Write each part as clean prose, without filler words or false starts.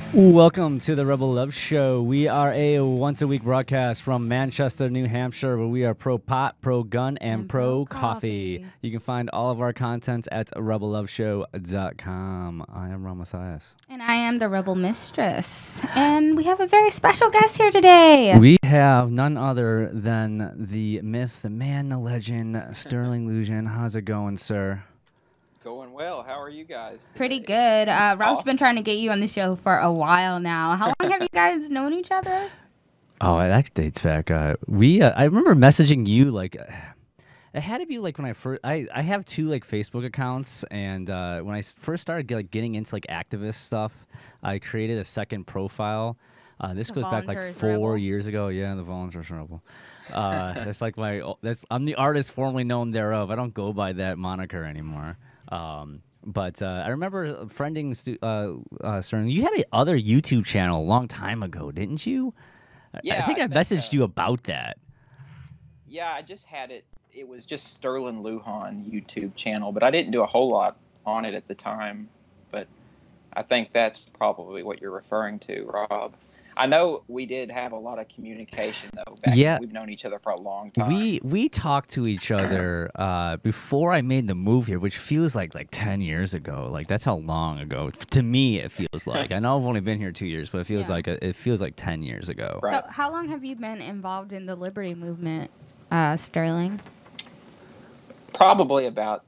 Welcome to the Rebel Love Show. We are a once-a-week broadcast from Manchester, New Hampshire, where we are pro-pot, pro-gun, and pro-coffee. You can find all of our content at rebelloveshow.com. I am Ron Mathias. And I am the Rebel Mistress. And we have a very special guest here today. We have none other than the myth, the man, the legend, Sterling Lujan. How's it going, sir? Going well. How are you guys today? Pretty good. Rob's been trying to get you on the show for a while now. How long have you guys known each other? Oh, that dates back. I remember messaging you like. It had to be like when I have two like Facebook accounts, and when I first started getting into like activist stuff, I created a second profile. This goes back like 4 years ago. Yeah, the Volunteers Rebel. That's like I'm the artist formerly known thereof. I don't go by that moniker anymore. But I remember friending Sterling. You had another YouTube channel a long time ago, didn't you? Yeah, I think I messaged you about that. Yeah, I just had it. It was just Sterling Lujan YouTube channel, but I didn't do a whole lot on it at the time. But I think that's probably what you're referring to, Rob. I know we did have a lot of communication, though. Yeah. We've known each other for a long time. We talked to each other before I made the move here, which feels like 10 years ago. Like, that's how long ago. To me, it feels like. I know I've only been here 2 years, but it feels like 10 years ago. Right. So how long have you been involved in the Liberty Movement, Sterling? Probably about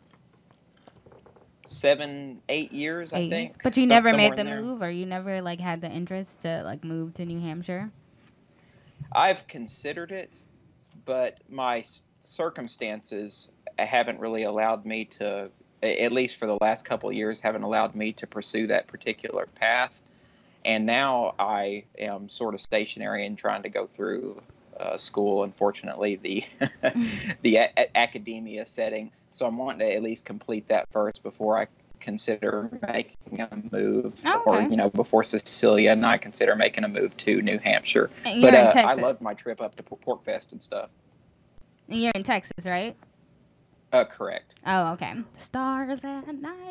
7, 8 years, I think. But you never made the move, or you never had the interest to move to New Hampshire? I've considered it, but my circumstances haven't really allowed me to, at least for the last couple of years, haven't allowed me to pursue that particular path. And now I am sort of stationary and trying to go through school, unfortunately, the academia setting. So I'm wanting to at least complete that first before I consider making a move, or before Cecilia and I consider making a move to New Hampshire. But I loved my trip up to PorcFest and stuff. You're in Texas, right? Correct. Oh, okay. Stars at night.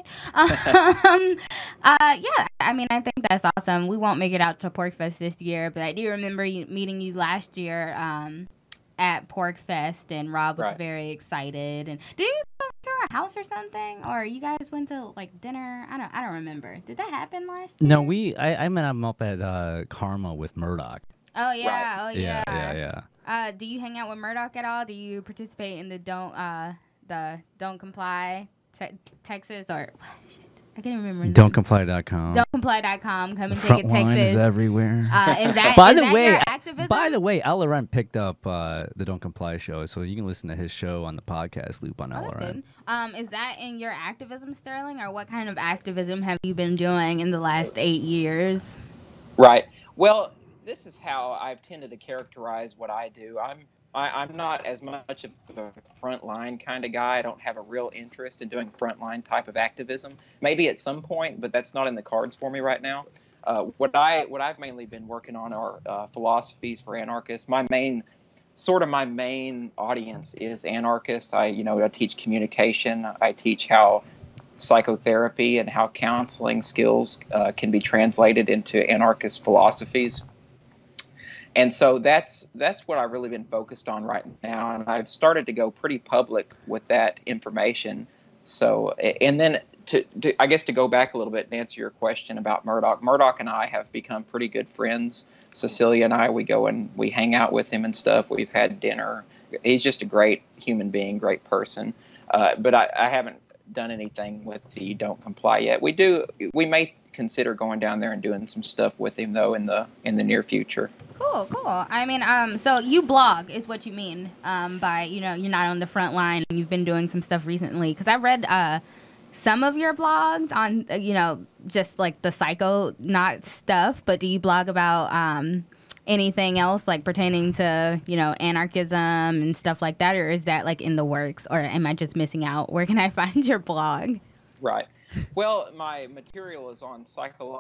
Yeah, I mean, I think that's awesome. We won't make it out to PorcFest this year, but I do remember meeting you last year at PorcFest, and Rob was very excited. And did you go to our house or something, or you guys went to dinner? I don't remember. Did that happen last year? No, I met him up at Karma with Murdoch. Oh yeah, right. Oh yeah. Yeah. Do you hang out with Murdoch at all? Do you participate in the Don't Comply Texas, or I can't remember. Don'tComply.com. Don'tComply.com. Come and take Front it, Texas. line is everywhere. Is that your activism? By the way, El Loren picked up the Don't Comply show, so you can listen to his show on the podcast loop on El Loren. Is that in your activism, Sterling, or what kind of activism have you been doing in the last 8 years? Right. Well, this is how I've tended to characterize what I do. I'm not as much of a frontline kind of guy. I don't have a real interest in doing frontline type of activism. Maybe at some point, but that's not in the cards for me right now. What I've mainly been working on are philosophies for anarchists. My main audience is anarchists. I teach communication. I teach how psychotherapy and how counseling skills can be translated into anarchist philosophies. And so that's what I've really been focused on right now, and I've started to go pretty public with that information. So, and then I guess to go back a little bit and answer your question about Murdoch. Murdoch and I have become pretty good friends. Cecilia and I, we go and we hang out with him and stuff. We've had dinner. He's just a great human being, great person. But I haven't done anything with the Don't Comply yet. We may consider going down there and doing some stuff with him though in the near future. Cool. I mean, so you blog is what you mean by you're not on the front line and you've been doing some stuff recently, because I read some of your blogs on just like the psychonaut stuff, but do you blog about anything else pertaining to anarchism and stuff like that, or is that in the works, or am I just missing out? Where can I find your blog? Right. Well, my material is on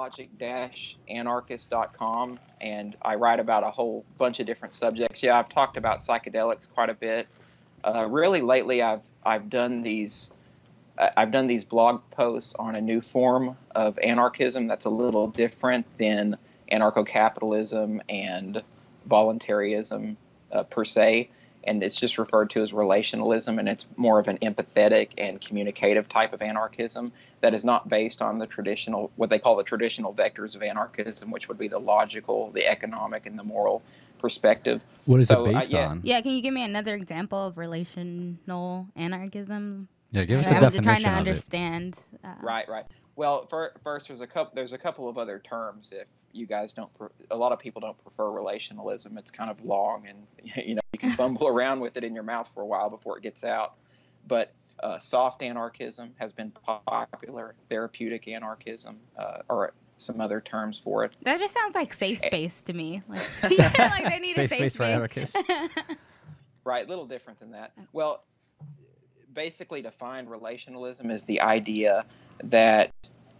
psychologic-anarchist.com, and I write about a whole bunch of different subjects. Yeah, I've talked about psychedelics quite a bit. Really, lately, I've done these I've done these blog posts on a new form of anarchism that's a little different than anarcho-capitalism and voluntarism per se, and it's just referred to as relationalism, and it's more of an empathetic and communicative type of anarchism that is not based on the traditional, what they call the traditional vectors of anarchism, which would be the logical, the economic, and the moral perspective. What is it based on? Yeah, can you give me another example of relational anarchism? Yeah, give us a I'm definition trying to of understand. Right. Well, first, there's a couple of other terms. If you guys don't, a lot of people don't prefer relationalism. It's kind of long, and you can fumble around with it in your mouth for a while before it gets out. But soft anarchism has been popular. Therapeutic anarchism, or some other terms for it. That just sounds like safe space to me. Like, like they need safe a safe space for anarchists. Right, a little different than that. Well, basically defined relationalism is the idea that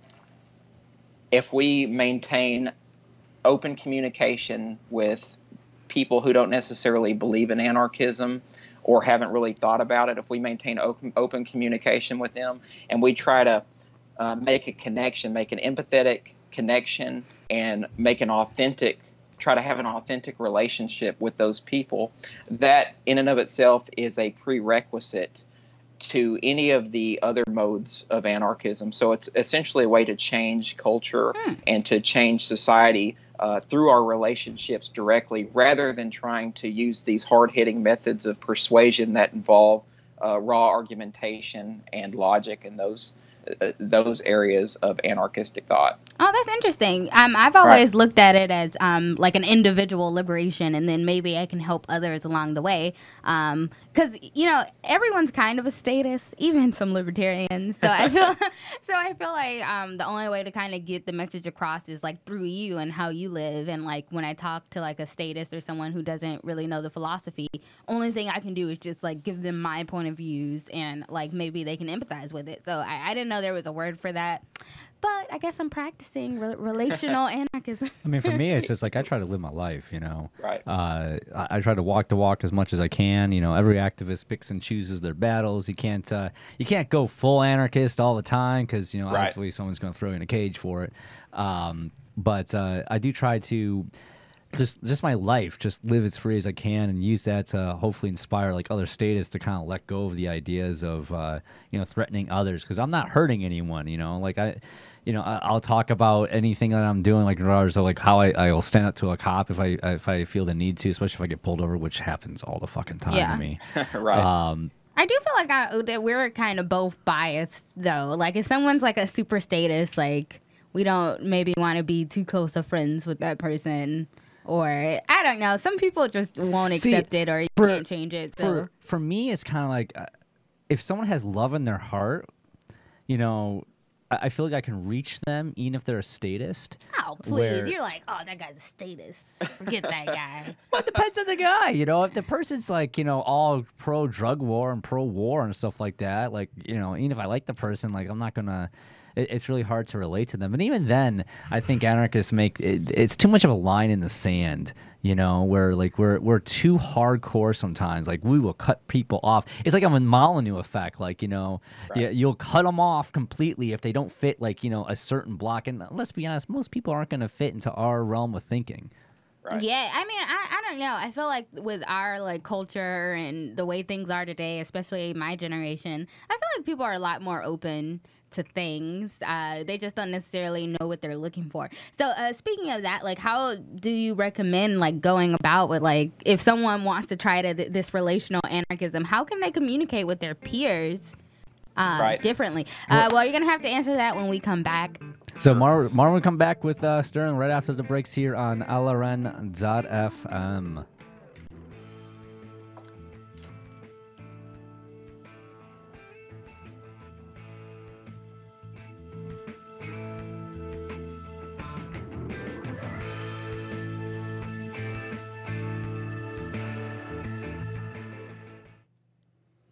if we maintain open communication with people who don't necessarily believe in anarchism or haven't really thought about it, if we maintain open communication with them and we try to make a connection, make an empathetic connection, and try to have an authentic relationship with those people, that in and of itself is a prerequisite to any of the other modes of anarchism. So it's essentially a way to change culture and to change society through our relationships directly, rather than trying to use these hard-hitting methods of persuasion that involve raw argumentation and logic and those areas of anarchistic thought. Oh, that's interesting. I've always looked at it as like an individual liberation, and then maybe I can help others along the way. Because everyone's kind of a status, even some libertarians. So I feel like the only way to kind of get the message across is like through you and how you live. And like when I talk to like a statist or someone who doesn't really know the philosophy, only thing I can do is just like give them my point of views, and like maybe they can empathize with it. So I didn't know there was a word for that. But I guess I'm practicing relational anarchism. I mean, for me, it's just like I try to live my life, Right. I try to walk the walk as much as I can. Every activist picks and chooses their battles. You can't go full anarchist all the time because obviously someone's going to throw you in a cage for it. But I do try to just my life, just live as free as I can, and use that to hopefully inspire like other statists to kind of let go of the ideas of threatening others, because I'm not hurting anyone. Like I'll talk about anything that I'm doing, like regardless of like how I will stand up to a cop if I feel the need to, especially if I get pulled over, which happens all the fucking time to me. Right. I do feel like that we're kind of both biased though. Like if someone's like a super statist, like we don't maybe want to be too close of friends with that person. Or, I don't know, some people just won't accept it, or you can't change it. So. For me, it's kind of like, if someone has love in their heart, I feel like I can reach them, even if they're a statist. Oh, please. You're like, oh, that guy's a statist. Forget that guy. Well, it depends on the guy. If the person's like, all pro-drug war and pro-war and stuff like that, like, even if I like the person, like, I'm not going to... It's really hard to relate to them. And even then, I think anarchists make it's too much of a line in the sand, where like we're too hardcore sometimes. Like we will cut people off. It's like a Molyneux effect. Like, you'll cut them off completely if they don't fit like, a certain block. And let's be honest, most people aren't going to fit into our realm of thinking. Right. Yeah, I mean, I don't know. I feel like with our like culture and the way things are today, especially my generation, I feel like people are a lot more open to things. They just don't necessarily know what they're looking for. So speaking of that, like how do you recommend like going about with like if someone wants to try this relational anarchism, how can they communicate with their peers differently? Well, you're going to have to answer that when we come back. So Marvin will come back with Sterling right after the breaks here on LRN.FM.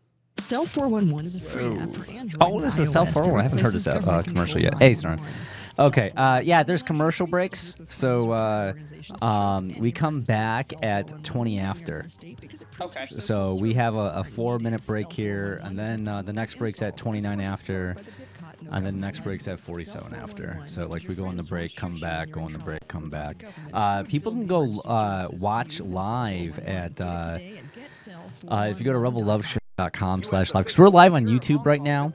Cell 411 is a free app for Android. Oh, this is Cell 411. I haven't heard this commercial yet. Hey, Stern. Okay. Yeah, there's commercial breaks. So we come back at 20 after. Okay. So we have a 4-minute break here, and then the next break's at 29 after, and then the next break's at 47 after. So like we go on the break, come back, go on the break, come back. People can go watch live at if you go to rebelloveshow.com/live, because we're live on YouTube right now.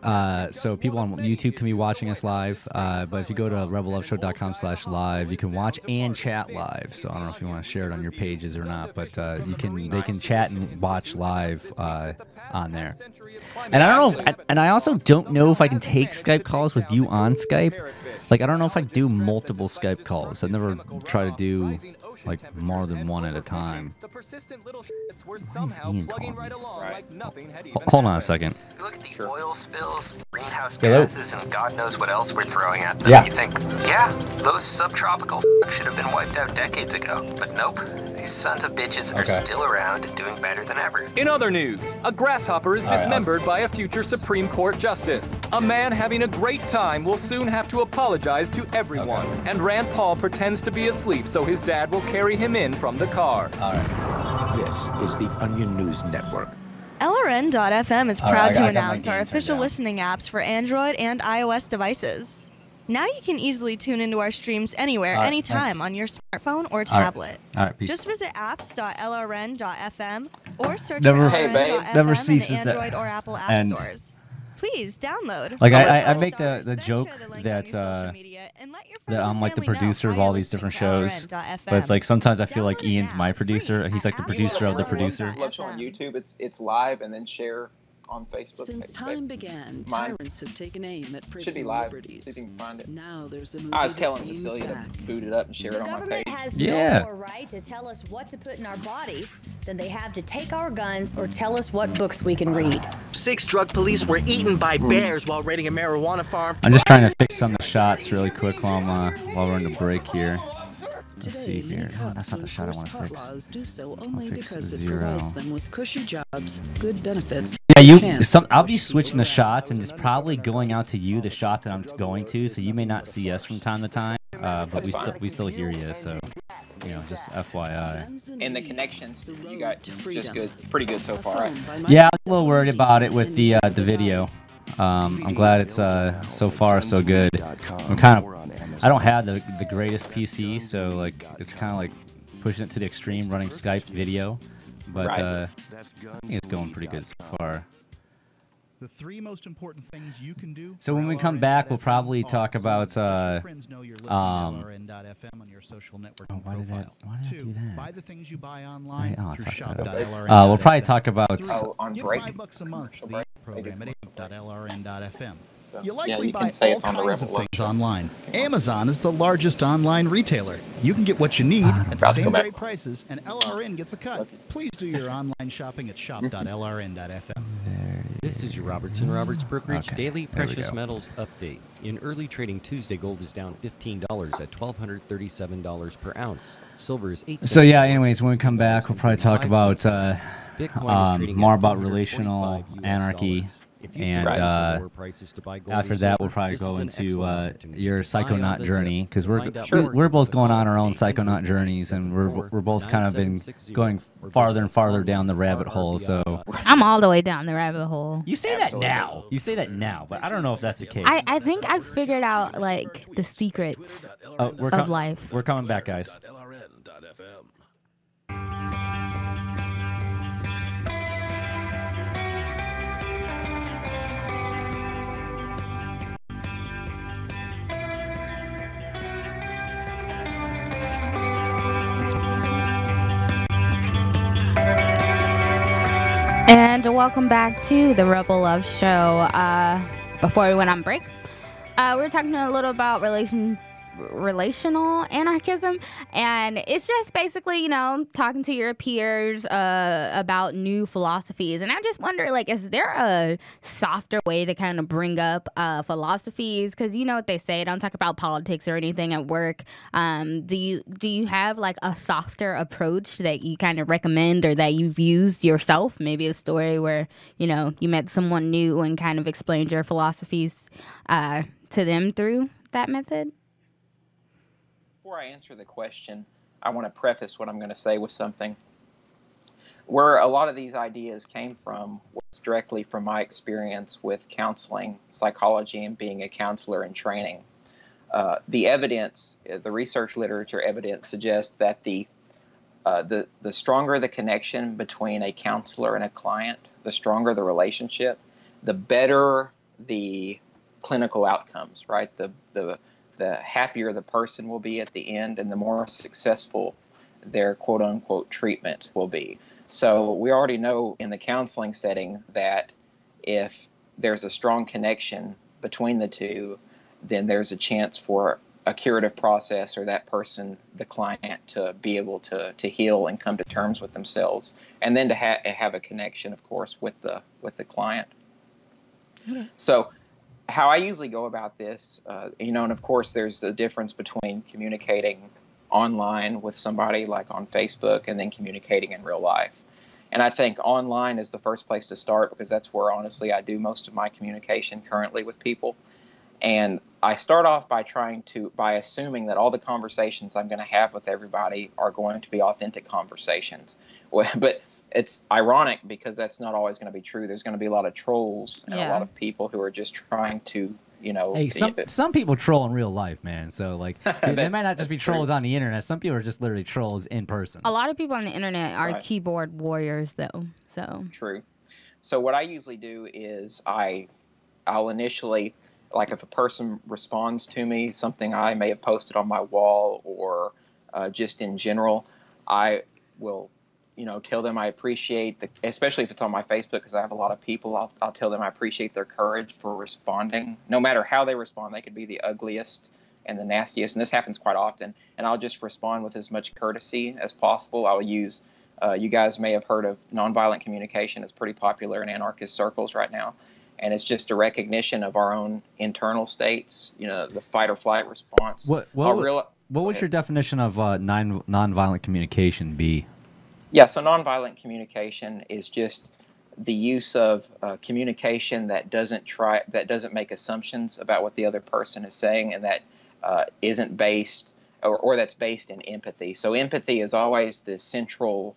So people on YouTube can be watching us live. But if you go to rebelloveshow.com/live, you can watch and chat live. So I don't know if you want to share it on your pages or not, but they can chat and watch live on there. And I don't know, and I also don't know if I can take Skype calls with you on Skype. Like I don't know if I can do multiple Skype calls. I've never tried to do like more than one at a time. Why is Ian calling me? Hold on a second. You look at these oil spills, greenhouse Hello? gases, and God knows what else we're throwing at them. Yeah. You think, yeah, those subtropical should have been wiped out decades ago. But nope, these sons of bitches are still around and doing better than ever. In other news, a grasshopper is dismembered by a future Supreme Court justice. A man having a great time will soon have to apologize to everyone. And Rand Paul pretends to be asleep so his dad will carry him in from the car. This is the Onion News Network. LRN.FM is All right, proud I to got my announce game our turned official down. listening apps for Android and iOS devices. Now you can easily tune into our streams anywhere, All right, anytime thanks. on your smartphone or tablet. All right, peace. Just visit apps.lrn.fm or search Never- for Hey, babe. LRN.FM Never in ceases the that- Android or Apple app and- stores. Please download. Like, I Follow make the then joke share the link on that, your social media and let your that friends I'm and like the family know producer of how all you're these different listening to shows, LRN.FM. but it's like sometimes I feel like Download it Ian's now, my free producer. He's like the at producer of the producer. apple.fm. Love Show on YouTube. It's live and then share on Facebook. Since Hey, time babe. began, Mine. tyrants have taken aim at Should be personal live. liberties. See if you can find it. Now there's a movie I was that telling aims Cecilia back. to boot it up and share it The on my government page. has Yeah. no more right to tell us what to put in our bodies than they have to take our guns or tell us what books we can read. 6 drug police were eaten by bears while raiding a marijuana farm. I'm just trying to fix some of the shots really quick while we're in the break here. Let's see Today, many here. Oh, that's not the cops shot I enforce want to pot fix. laws do so only fix because it 0. provides them with cushy jobs, good benefits. Yeah, chance I'll to be push switching the people shots and it's probably going out to you the shot that I'm going to, so you may not see us from time to time, but we still hear you. So just FYI. And the connections you got just good, pretty good so far. Right? Yeah, I'm a little worried about it with the video. I'm glad it's so far so good. I don't have the greatest PC, so like it's kind of like pushing it to the extreme, running Skype video, but I think it's going pretty good so far. The 3 most important things you can do. So when we come back, we'll probably talk about friends know you're listening to LRN.FM on your social networking why did I profile. do 2, that? buy the things you buy online through fuck that up. shop.lrn.fm. We'll probably talk about. on Give break. $5 a month to Break. the program at amp.lrn.fm. So, You yeah, likely you buy can say all it's on the kinds of Rebel Love things Show. online. Amazon is the largest online retailer. You can get what you need at the About to go same back. great prices, and LRN gets a cut. Please do your online shopping at shop.lrn.fm. This is your Robertson Roberts Brokerage Okay, Daily there we Precious go. Metals Update. In early trading Tuesday, gold is down $15 at $1,237 per ounce. Silver is 8 So yeah, anyways, when we come back, we'll probably talk about Bitcoin is trading more at about 445 relational US anarchy, dollars. If you've and been looking for lower prices to buy gold or after that, we'll silver, probably this go is an into excellent opportunity your to buy on psychonaut the journey, dip. because Find out we're more both going on information our own at psychonaut journeys, and we're both kind of been going farther and farther down the rabbit hole. So I'm all the way down the rabbit hole. you say that now, but I don't know if that's the case. I think I figured out like the secrets We're of life. We're coming back, guys. And welcome back to the Rebel Love Show. Before we went on break, we were talking a little about relational anarchism, and it's just basically, talking to your peers about new philosophies. And I just wonder, like, is there a softer way to kind of bring up philosophies? Because you know what they say, don't talk about politics or anything at work. Do you have like a softer approach that you kind of recommend or that you've used yourself? Maybe a story where you met someone new and kind of explained your philosophies to them through that method? Before I answer the question, I want to preface what I'm going to say with something. Where a lot of these ideas came from was directly from my experience with counseling, psychology, and being a counselor in training. The evidence, the research literature evidence suggests that the stronger the connection between a counselor and a client, the stronger the relationship, the better the clinical outcomes, right? The happier the person will be at the end, and the more successful their quote-unquote treatment will be. So we already know in the counseling setting that if there's a strong connection between the two, then there's a chance for a curative process, or that person, the client, to be able to heal and come to terms with themselves, and then to have a connection, of course, with the client. Okay. So how I usually go about this, and of course there's a difference between communicating online with somebody like on Facebook and then communicating in real life. And I think online is the first place to start, because that's where, honestly, I do most of my communication currently with people. And I start off by assuming that all the conversations I'm going to have with everybody are going to be authentic conversations. But it's ironic, because that's not always going to be true. There's going to be a lot of trolls and a lot of people who are just trying to, Hey, some people troll in real life, man. So, like, they might not just be trolls on the internet. Some people are just literally trolls in person. A lot of people on the internet are keyboard warriors, though. So true. So what I usually do is I'll initially, like, if a person responds to me, something I may have posted on my wall, or just in general, I will, tell them I appreciate especially if it's on my Facebook, because I have a lot of people, I'll tell them I appreciate their courage for responding. No matter how they respond, they could be the ugliest and the nastiest, and this happens quite often, and I'll just respond with as much courtesy as possible. I'll use, you guys may have heard of nonviolent communication. It's pretty popular in anarchist circles right now. And it's just a recognition of our own internal states, the fight or flight response. What would your definition of nonviolent communication be? Yeah, so nonviolent communication is just the use of communication that doesn't make assumptions about what the other person is saying, and that isn't based, or that's based in empathy. So empathy is always the central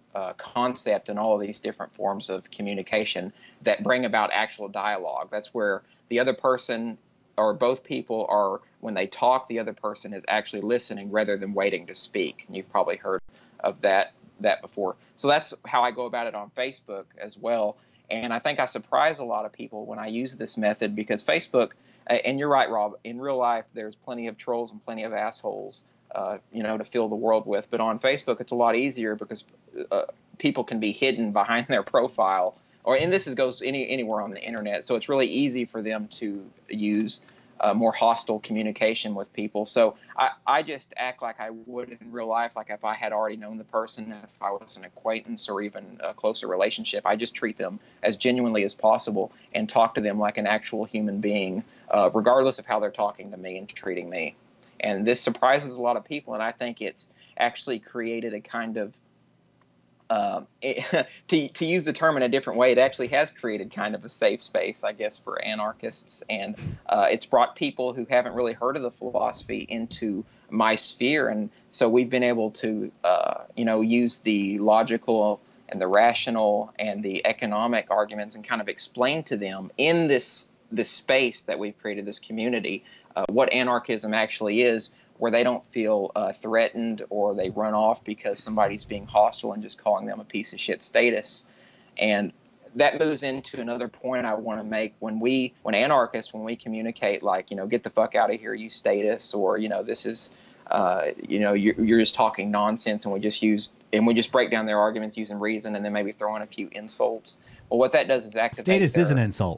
concept in all of these different forms of communication that bring about actual dialogue. That's where the other person, or both people, are, when they talk, the other person is actually listening rather than waiting to speak. And you've probably heard of that before. So that's how I go about it on Facebook as well. And I think I surprise a lot of people when I use this method, because Facebook, and you're right, Rob, in real life there's plenty of trolls and plenty of assholes to fill the world with. But on Facebook, it's a lot easier, because people can be hidden behind their profile, and this goes anywhere on the internet. So it's really easy for them to use more hostile communication with people. So I just act like I would in real life, like if I had already known the person, if I was an acquaintance or even a closer relationship. I just treat them as genuinely as possible and talk to them like an actual human being, regardless of how they're talking to me and treating me. And this surprises a lot of people, and I think it's actually created a kind of, to use the term in a different way, it actually has created kind of a safe space, I guess, for anarchists. And it's brought people who haven't really heard of the philosophy into my sphere. And so we've been able to, use the logical and the rational and the economic arguments and kind of explain to them in this space that we've created, this community, what anarchism actually is, where they don't feel threatened, or they run off because somebody's being hostile and just calling them a piece of shit status. And that moves into another point I want to make. When anarchists communicate, like, get the fuck out of here, you status, or, this is, you're just talking nonsense, and we just break down their arguments using reason, and then maybe throw in a few insults. Well, what that does is activate status is an insult.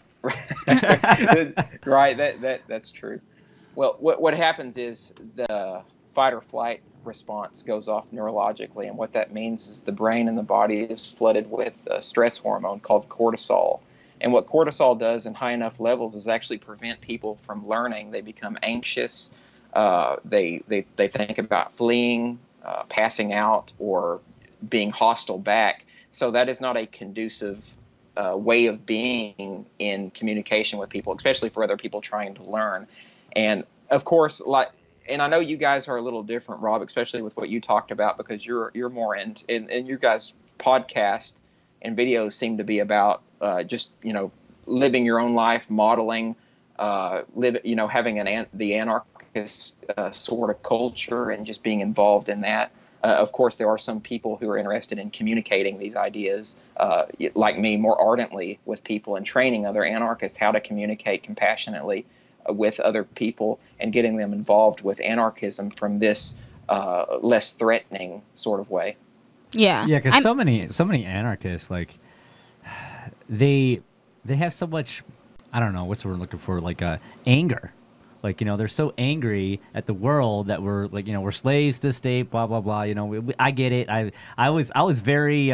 Right, that's true. Well, what happens is the fight or flight response goes off neurologically, and what that means is the brain and the body is flooded with a stress hormone called cortisol. And what cortisol does in high enough levels is actually prevent people from learning. They become anxious. They think about fleeing, passing out, or being hostile back. So that is not a conducive way of being in communication with people, especially for other people trying to learn. And of course, like, and I know you guys are a little different, Rob, especially with what you talked about, because you're more in your guys' podcast and videos seem to be about just, you know, living your own life, modeling, having the anarchist sort of culture and just being involved in that. Of course, there are some people who are interested in communicating these ideas, like me, more ardently with people and training other anarchists how to communicate compassionately with other people and getting them involved with anarchism from this less threatening sort of way. Yeah. Yeah, because so many anarchists, like, they have so much, I don't know, what's the word I'm looking for, like anger. Like, you know, they're so angry at the world that we're, like, you know, we're slaves to the state, blah, blah, blah. You know, I get it. I was very,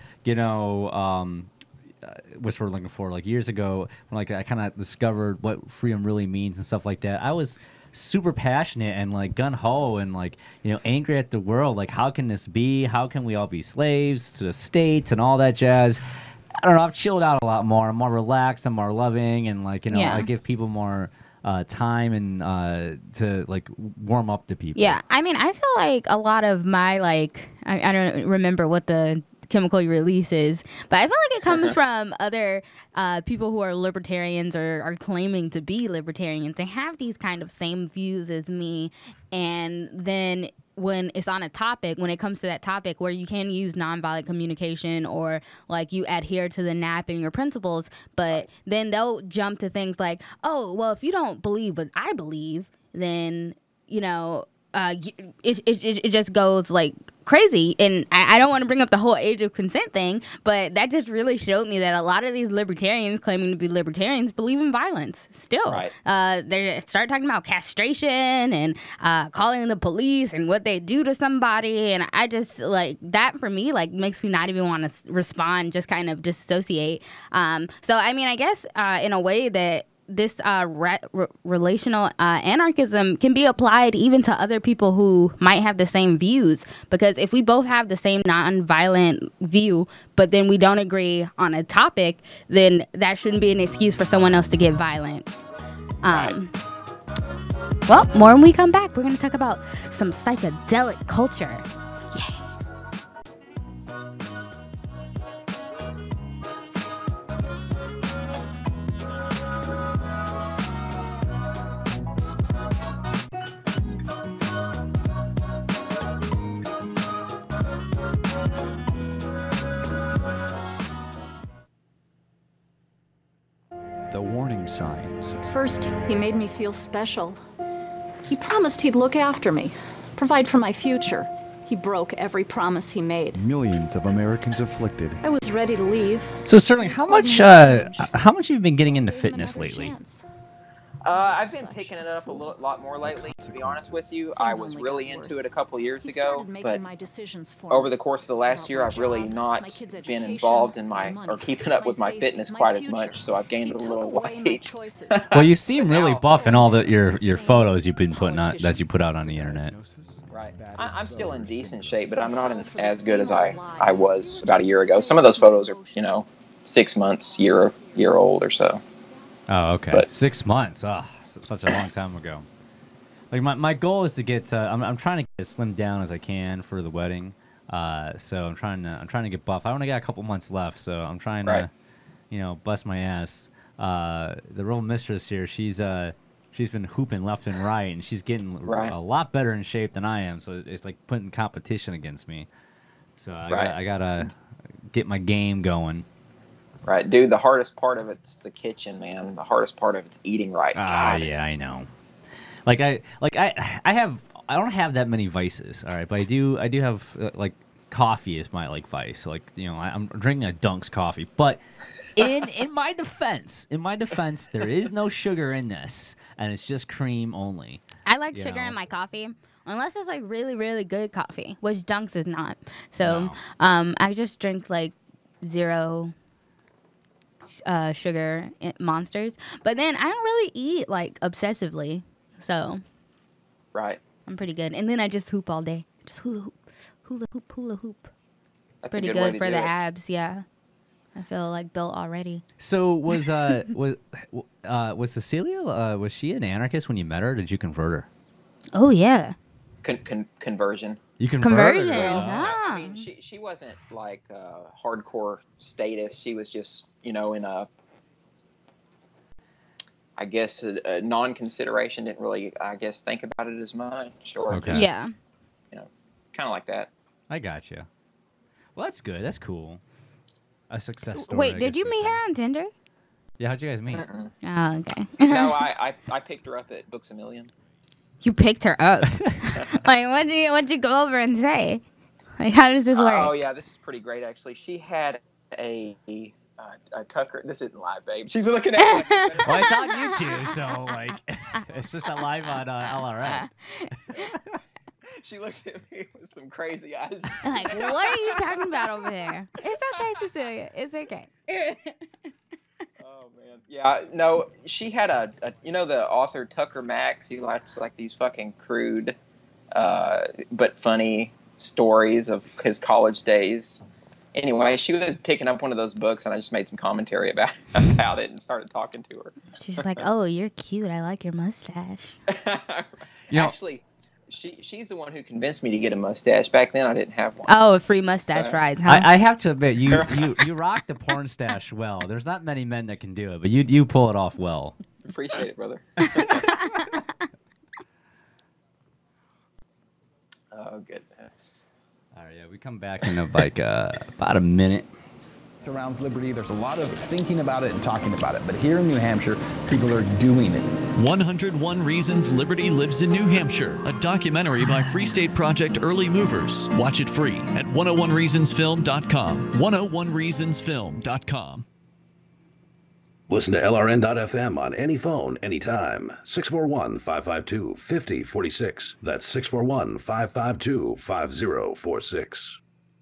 what's we're looking for, like, years ago when, like, I kind of discovered what freedom really means and stuff like that. I was super passionate and, like, gun-ho and, like, you know, angry at the world. Like, how can this be? How can we all be slaves to the state and all that jazz? I don't know. I've chilled out a lot more. I'm more relaxed. I'm more loving, and, like, you know, I give people more time and to, like, warm up to people. Yeah, I mean, I feel like a lot of my, like, I don't remember what the chemical release is, but I feel like it comes from other people who are libertarians or are claiming to be libertarians. They have these kind of same views as me, and then when it's on a topic, when it comes to that topic where you can use nonviolent communication or, like, you adhere to the NAP and your principles, but then they'll jump to things like, oh, well, if you don't believe what I believe, then, you know, it just goes, like, crazy. And I don't want to bring up the whole age of consent thing, but that just really showed me that a lot of these libertarians claiming to be libertarians believe in violence still. Right. They start talking about castration and calling the police and what they do to somebody, and I just, like, that for me, like, makes me not even want to respond, just kind of disassociate. So I mean, I guess in a way that this relational anarchism can be applied even to other people who might have the same views, because if we both have the same nonviolent view but then we don't agree on a topic, then that shouldn't be an excuse for someone else to get violent. Well, more when we come back. We're going to talk about some psychedelic culture. Yay. The warning signs. First, he made me feel special. He promised he'd look after me, provide for my future. He broke every promise he made. Millions of Americans afflicted. I was ready to leave. So, Sterling, how much have you been getting into fitness lately? I've been picking it up a lot more lately, to be honest with you. I was really into it a couple years ago, but over the course of the last year, I've really not been involved in or keeping up with my fitness quite as much, so I've gained a little weight. Well, you seem really buff in all your photos you've been putting out, that you put out on the internet. Right. I'm still in decent shape, but I'm not as good as I was about a year ago. Some of those photos are, 6 months, year old or so. Oh, okay. But 6 months. Oh, such a long time ago. Like, my goal is to get. I'm trying to get as slimmed down as I can for the wedding. So I'm trying to get buff. I only got a couple months left, so I'm trying to, bust my ass. The real mistress here, she's been hooping left and right, and she's getting a lot better in shape than I am. So it's like putting competition against me. So I gotta get my game going. Right, dude, the hardest part of it's the kitchen, man. The hardest part of it's eating right. Yeah, I know. I don't have that many vices, all right, but I do have like coffee is my vice. Like, I'm drinking a Dunk's coffee, but in my defense, there is no sugar in this, and it's just cream only. I like sugar in my coffee. Unless it's like really, really good coffee, which Dunk's is not. So, I just drink like 0 sugar monsters, but then I don't really eat like obsessively, so I'm pretty good. And then I just hoop all day, just hula hoop. It's pretty good for the abs. Yeah, I feel like built already. So was Cecilia? Was she an anarchist when you met her? Did you convert her? Oh yeah. Conversion. You converted Conversion. her. I mean, she wasn't like hardcore statist. She was just, in a, I guess, a non-consideration. Didn't really, I guess, think about it as much, or Okay. just, Yeah. kind of like that. I got you. Well, that's good. That's cool. A success story. Wait, I did guess you you'd meet say. her on Tinder? Yeah, how'd you guys meet? Oh, okay. No, I picked her up at Books A Million. You picked her up. Like, what'd you go over and say? Like, how does this work? Oh yeah, this is pretty great actually. She had a Tucker. This isn't live, babe. She's looking at me. Well, it's on YouTube, so like, it's just not live on LRN. She looked at me with some crazy eyes. Like, what are you talking about over there? It's okay, Cecilia. It's okay. Oh man, yeah. No, she had a the author Tucker Max. He likes like these fucking crude, but funny stories of his college days. Anyway, she was picking up one of those books, and I just made some commentary about it and started talking to her. She's like, "Oh, you're cute. I like your mustache." Actually, she's the one who convinced me to get a mustache. Back then, I didn't have one. Oh, a free mustache ride, huh? I have to admit, you rock the porn stash well. There's not many men that can do it, but you pull it off well. Appreciate it, brother. Oh, goodness. All right, yeah, we come back in like about a minute. Surrounds liberty. There's a lot of thinking about it and talking about it, but here in New Hampshire, people are doing it. 101 Reasons Liberty Lives in New Hampshire, a documentary by Free State Project Early Movers. Watch it free at 101reasonsfilm.com. 101reasonsfilm.com. Listen to LRN.FM on any phone, anytime. 641-552-5046. That's 641-552-5046.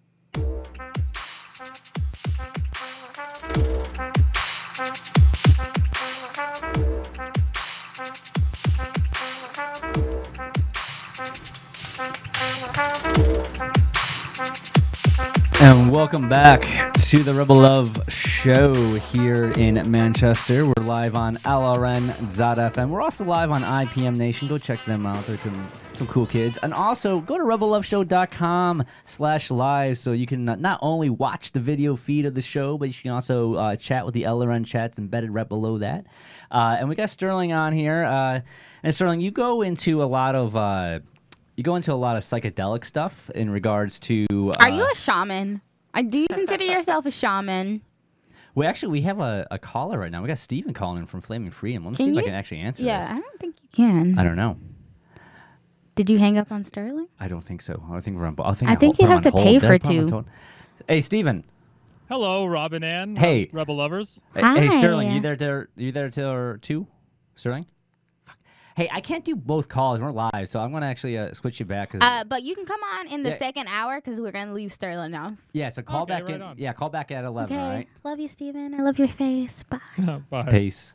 And welcome back to the Rebel Love Show here in Manchester. We're live on LRN.FM. We're also live on IPM Nation. Go check them out. They're some cool kids. And also, go to rebelloveshow.com/live so you can not only watch the video feed of the show, but you can also chat with the LRN chats embedded right below that. And we got Sterling on here. And Sterling, you go into a lot of psychedelic stuff in regards to. Are you a shaman? Do you consider yourself a shaman? We have a caller right now. We got Steven calling in from Flaming Freedom. Let me see if I can actually answer this. Yeah, I don't think you can. I don't know. Did you hang up on Sterling? I don't think so. I think we're on. I think you have to pay for two. Hey, Steven. Hello, Robin Ann. Hey, Rebel Lovers. Hey, Sterling. You there till 2? Sterling. Hey, I can't do both calls. We're live, so I'm gonna actually switch you back. But you can come on in the second hour because we're gonna leave Sterling now. Yeah, so call back in. Yeah, call back at 11. Okay. All right. Love you, Steven. I love your face. Bye. Bye. Peace.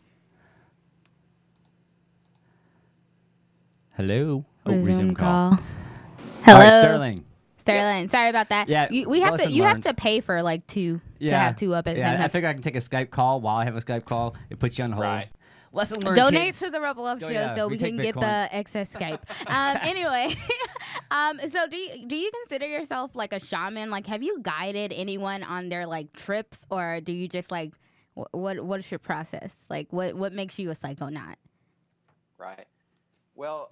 Hello. Resume call. Hello. Hello, All right, Sterling. Sterling. Sorry about that. Yeah, we have to. You have to pay for like two to have two up at the same time. I figure I can take a Skype call while I have a Skype call. It puts you on hold. Right. Lesson learned. Donate kids. to the Rebel Love Show so we can take get Bitcoin. the excess Skype. Anyway, so do you consider yourself like a shaman? Like, have you guided anyone on their like trips, or do you just like what is your process? Like, what makes you a psychonaut? Right. Well,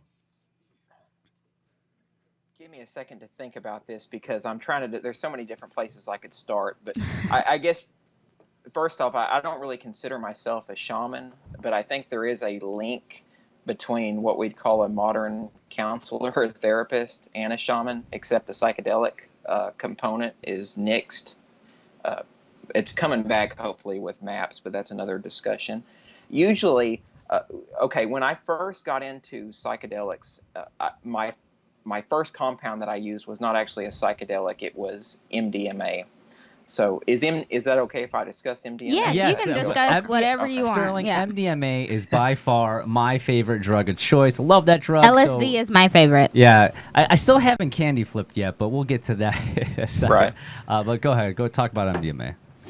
give me a second to think about this because I'm trying to. There's so many different places I could start, but I guess. First off, I don't really consider myself a shaman, but I think there is a link between what we'd call a modern counselor or therapist and a shaman, except the psychedelic component is nixed. It's coming back, hopefully, with MAPS, but that's another discussion. Usually, when I first got into psychedelics, my first compound that I used was not actually a psychedelic. It was MDMA. So is that okay if I discuss MDMA? Yes, you can discuss whatever you want. Sterling, MDMA is by far my favorite drug of choice. I love that drug. LSD is my favorite. Yeah, I still haven't candy flipped yet, but we'll get to that in a second. Right. But go ahead. Go talk about MDMA.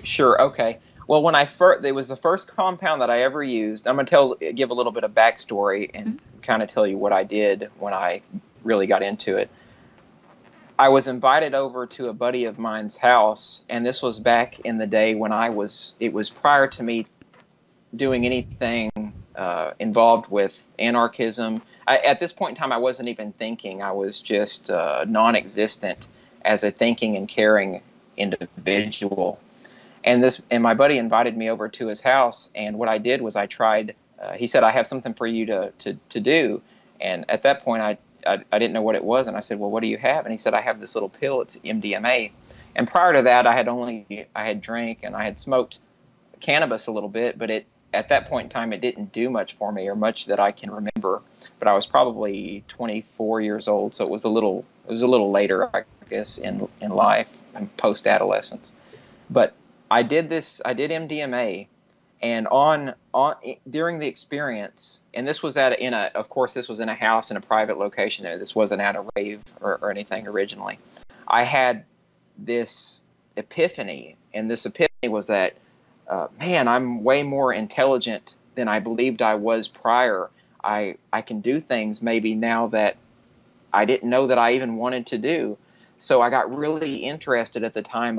Sure. Okay. Well, when it was the first compound that I ever used. I'm going to give a little bit of backstory and kind of tell you what I did when I really got into it. I was invited over to a buddy of mine's house, and this was back in the day when it was prior to me doing anything involved with anarchism. At this point in time, I wasn't even thinking. I was just non-existent as a thinking and caring individual. And my buddy invited me over to his house, and what I did was I tried. He said, "I have something for you to do," and at that point, I didn't know what it was, and I said, "Well, what do you have?" And he said, "I have this little pill. It's MDMA." And prior to that, I had drank and I had smoked cannabis a little bit, but at that point in time, it didn't do much for me, or much that I can remember. But I was probably 24 years old, so it was a little later, I guess, in life and post adolescence. But I did MDMA, and during the experience, and this was of course this was in a house in a private location. This wasn't at a rave or anything originally. I had this epiphany, and this epiphany was that, man, I'm way more intelligent than I believed I was prior. I can do things maybe now that I didn't know that I even wanted to do. So I got really interested at the time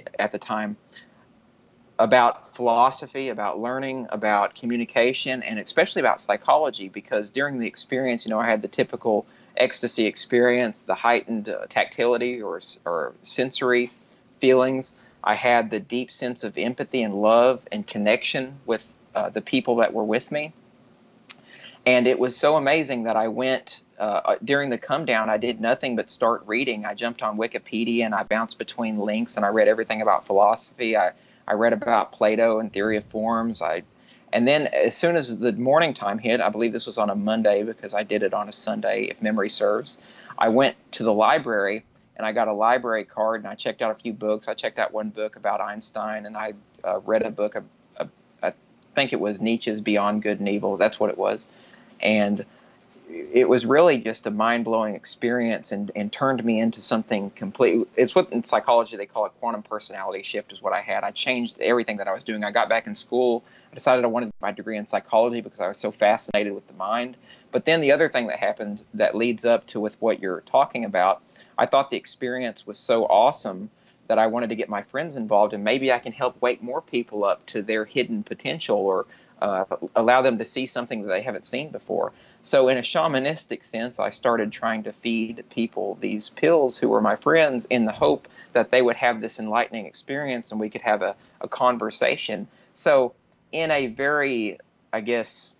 about philosophy, about learning, about communication, and especially about psychology, because during the experience, I had the typical ecstasy experience, the heightened tactility or sensory feelings. I had the deep sense of empathy and love and connection with the people that were with me. And it was so amazing that I went, during the come down, I did nothing but start reading. I jumped on Wikipedia and I bounced between links, and I read everything about philosophy. I read about Plato and theory of forms. And then as soon as the morning time hit, I believe this was on a Monday because I did it on a Sunday, if memory serves, I went to the library and I got a library card and I checked out a few books. I checked out one book about Einstein, and I read a book, I think it was Nietzsche's Beyond Good and Evil. That's what it was. And it was really just a mind-blowing experience and turned me into something complete. It's what in psychology they call a quantum personality shift is what I had. I changed everything that I was doing. I got back in school. I decided I wanted my degree in psychology because I was so fascinated with the mind. But then the other thing that happened that leads up to with what you're talking about, I thought the experience was so awesome that I wanted to get my friends involved, and maybe I can help wake more people up to their hidden potential, or allow them to see something that they haven't seen before. So in a shamanistic sense, I started trying to feed people these pills who were my friends in the hope that they would have this enlightening experience and we could have a conversation. So in a very, I guess,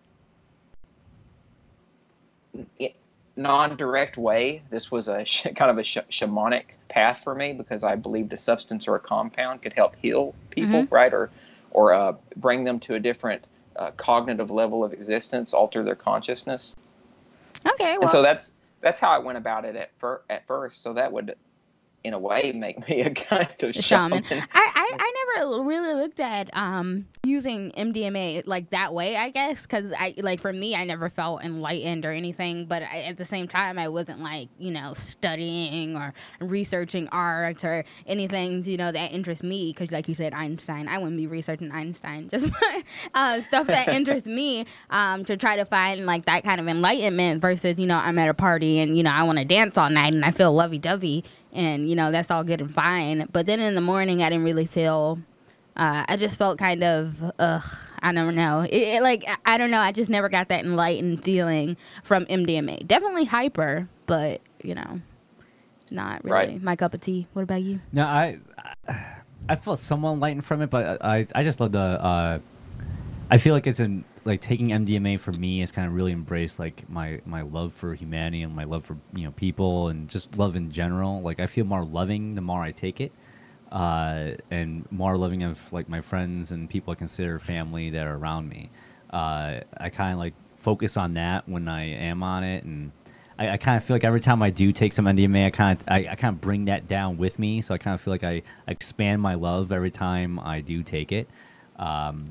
non-direct way, this was a kind of a shamanic path for me, because I believed a substance or a compound could help heal people, right? Or bring them to a different cognitive level of existence, alter their consciousness. Okay, well. And so that's how I went about it at first. So that would, in a way, make me a kind of shaman. I never really looked at using MDMA like that way, I guess, because for me, I never felt enlightened or anything. But at the same time, I wasn't studying or researching art or anything, that interests me. Because like you said, Einstein, I wouldn't be researching Einstein. Just stuff that interests me to try to find that kind of enlightenment versus, I'm at a party and, I want to dance all night and I feel lovey-dovey. And, that's all good and fine. But then in the morning, I didn't really feel, I just felt kind of, I don't know. I don't know. I just never got that enlightened feeling from MDMA. Definitely hyper, but, not really my cup of tea. What about you? No, I felt somewhat enlightened from it, but I just love the, I feel like it's taking MDMA for me has kind of really embraced my love for humanity and my love for people and just love in general. I feel more loving the more I take it, and more loving of my friends and people I consider family that are around me. I kind of focus on that when I am on it, and I kind of feel like every time I do take some MDMA, I kind of bring that down with me. So I kind of feel like I expand my love every time I do take it.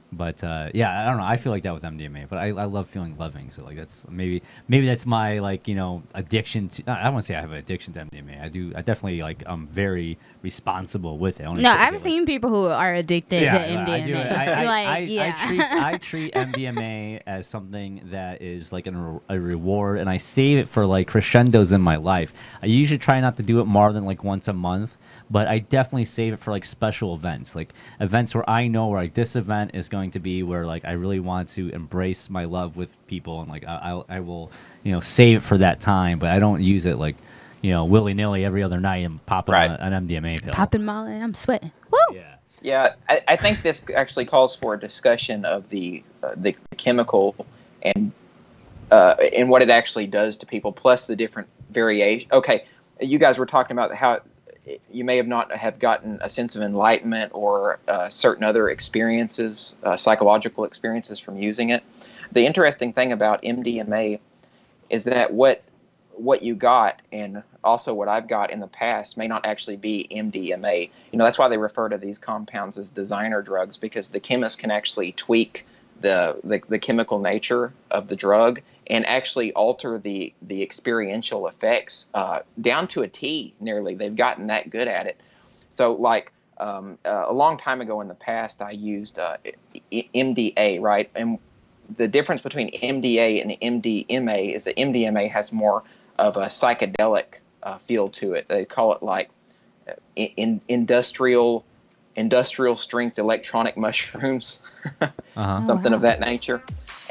But yeah, I don't know. I feel like that with MDMA, but I love feeling loving. So like that's maybe that's my like addiction to. I don't want to say I have an addiction to MDMA. I definitely like I'm very responsible with it. No, I've seen people who are addicted to MDMA. I treat MDMA as something that is like a reward, and I save it for like crescendos in my life. I usually try not to do it more than like once a month. But I definitely save it for like special events, like events where I know where like this event is going to be where like I really want to embrace my love with people, and like I will save it for that time. But I don't use it like willy nilly every other night and pop an MDMA pill. Popping Molly, I'm sweating. Woo! Yeah, I think this actually calls for a discussion of the chemical and what it actually does to people, plus the different variation. Okay, you guys were talking about how you may have not have gotten a sense of enlightenment or certain other experiences, psychological experiences from using it. The interesting thing about MDMA is that what you got and also what I've got in the past may not actually be MDMA. That's why they refer to these compounds as designer drugs, because the chemist can actually tweak the chemical nature of the drug and actually alter the experiential effects down to a T nearly. They've gotten that good at it. So like a long time ago in the past, I used MDA, right? And the difference between MDA and MDMA is that MDMA has more of a psychedelic feel to it. They call it like industrial strength electronic mushrooms, something of that nature.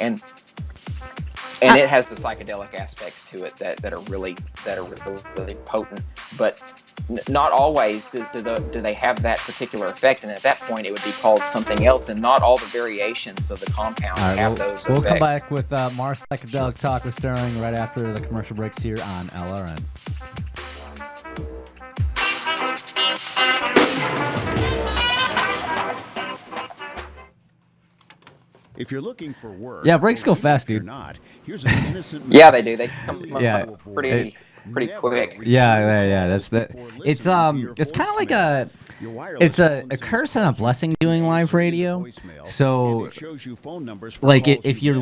And it has the psychedelic aspects to it that are really potent, but not always do they have that particular effect. And at that point, it would be called something else, and not all the variations of the compound have those effects. We'll come back with more psychedelic talk with Sterling right after the commercial breaks here on LRN. If you're looking for work, breaks go fast, dude. Not, here's an innocent they do. They come up pretty quick. That's that. It's kind of like a curse and a blessing doing live radio. So, like if you're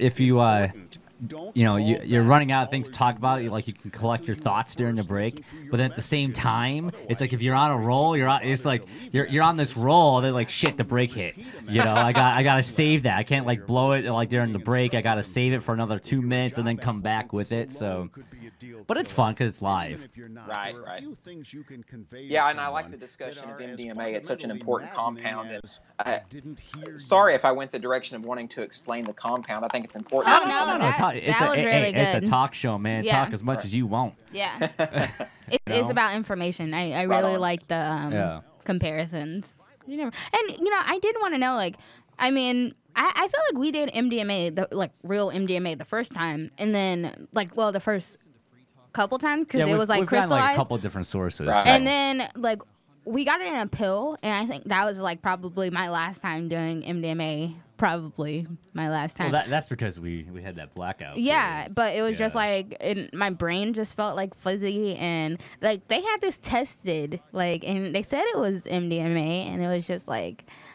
running out of things to talk about, you can collect your thoughts during the break, but then at the same time, it's like if you're on a roll, you're on this roll, then like shit, the break hit. I gotta save that. I can't like blow it like during the break. I gotta save it for another 2 minutes and then come back with it. So, but it's fun because it's live. Right. Yeah, and I like the discussion of MDMA. It's such an important compound. And sorry if I went the direction of wanting to explain the compound. I think it's important. Oh no, that was really good. It's a talk show, man. Yeah. Talk as much as you want. Yeah. It's about information. I really like the comparisons. I did want to know, like, I mean, I feel like we did MDMA, real MDMA the first time, and then, the first couple times, because it was, crystallized. We've had, a couple different sources. Right. And then, we got it in a pill, and I think that was, probably my last time doing MDMA. Probably my last time. Well, that's because we had that blackout. Yeah, but it was just my brain just felt fuzzy, and they had this tested, and they said it was MDMA, and it was just why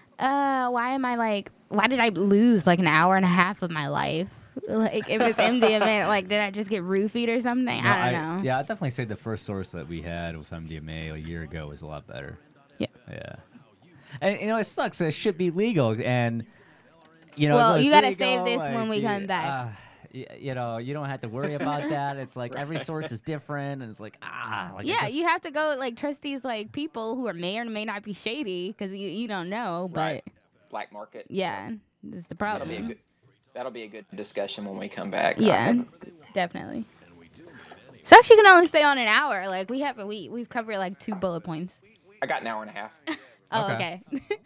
did I lose an hour and a half of my life? If it's MDMA, did I just get roofied or something? No, I don't know. Yeah, I'd definitely say the first source that we had with MDMA a year ago was a lot better. Yeah. Yeah. And, it sucks. It should be legal, and... you gotta save this when we come back. You don't have to worry about that. It's every source is different, and it's you have to go trust these people who may or may not be shady, because you don't know. But right. Black market. Yeah, that's the problem. That'll be a good discussion when we come back. Yeah, definitely. So actually, you can only stay on an hour. We've covered 2 bullet points. I got an hour and a half. Oh, okay.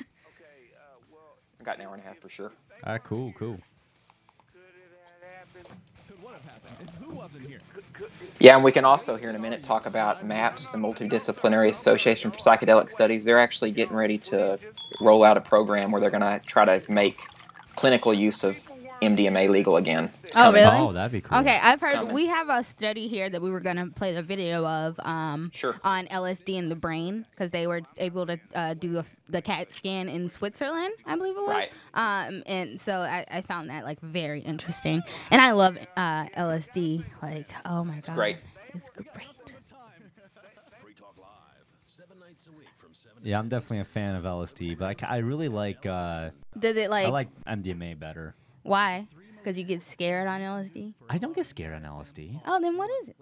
I got an hour and a half for sure. All right, cool. Yeah, and we can also here in a minute talk about MAPS, the Multidisciplinary Association for Psychedelic Studies. They're actually getting ready to roll out a program where they're going to try to make clinical use of MDMA legal again. It's Oh, coming. really? Oh, that'd be cool. Okay, I've heard coming. we have a study here that we were gonna play the video of Sure. on LSD in the brain because they were able to do the CAT scan in Switzerland, I believe it was. Right. And so I found that like very interesting, and I love LSD. Like, oh my god, great. It's great. Yeah, I'm definitely a fan of LSD, but I really like. Does it like? I like MDMA better. Why? Because you get scared on LSD? I don't get scared on LSD. Oh, then what is it?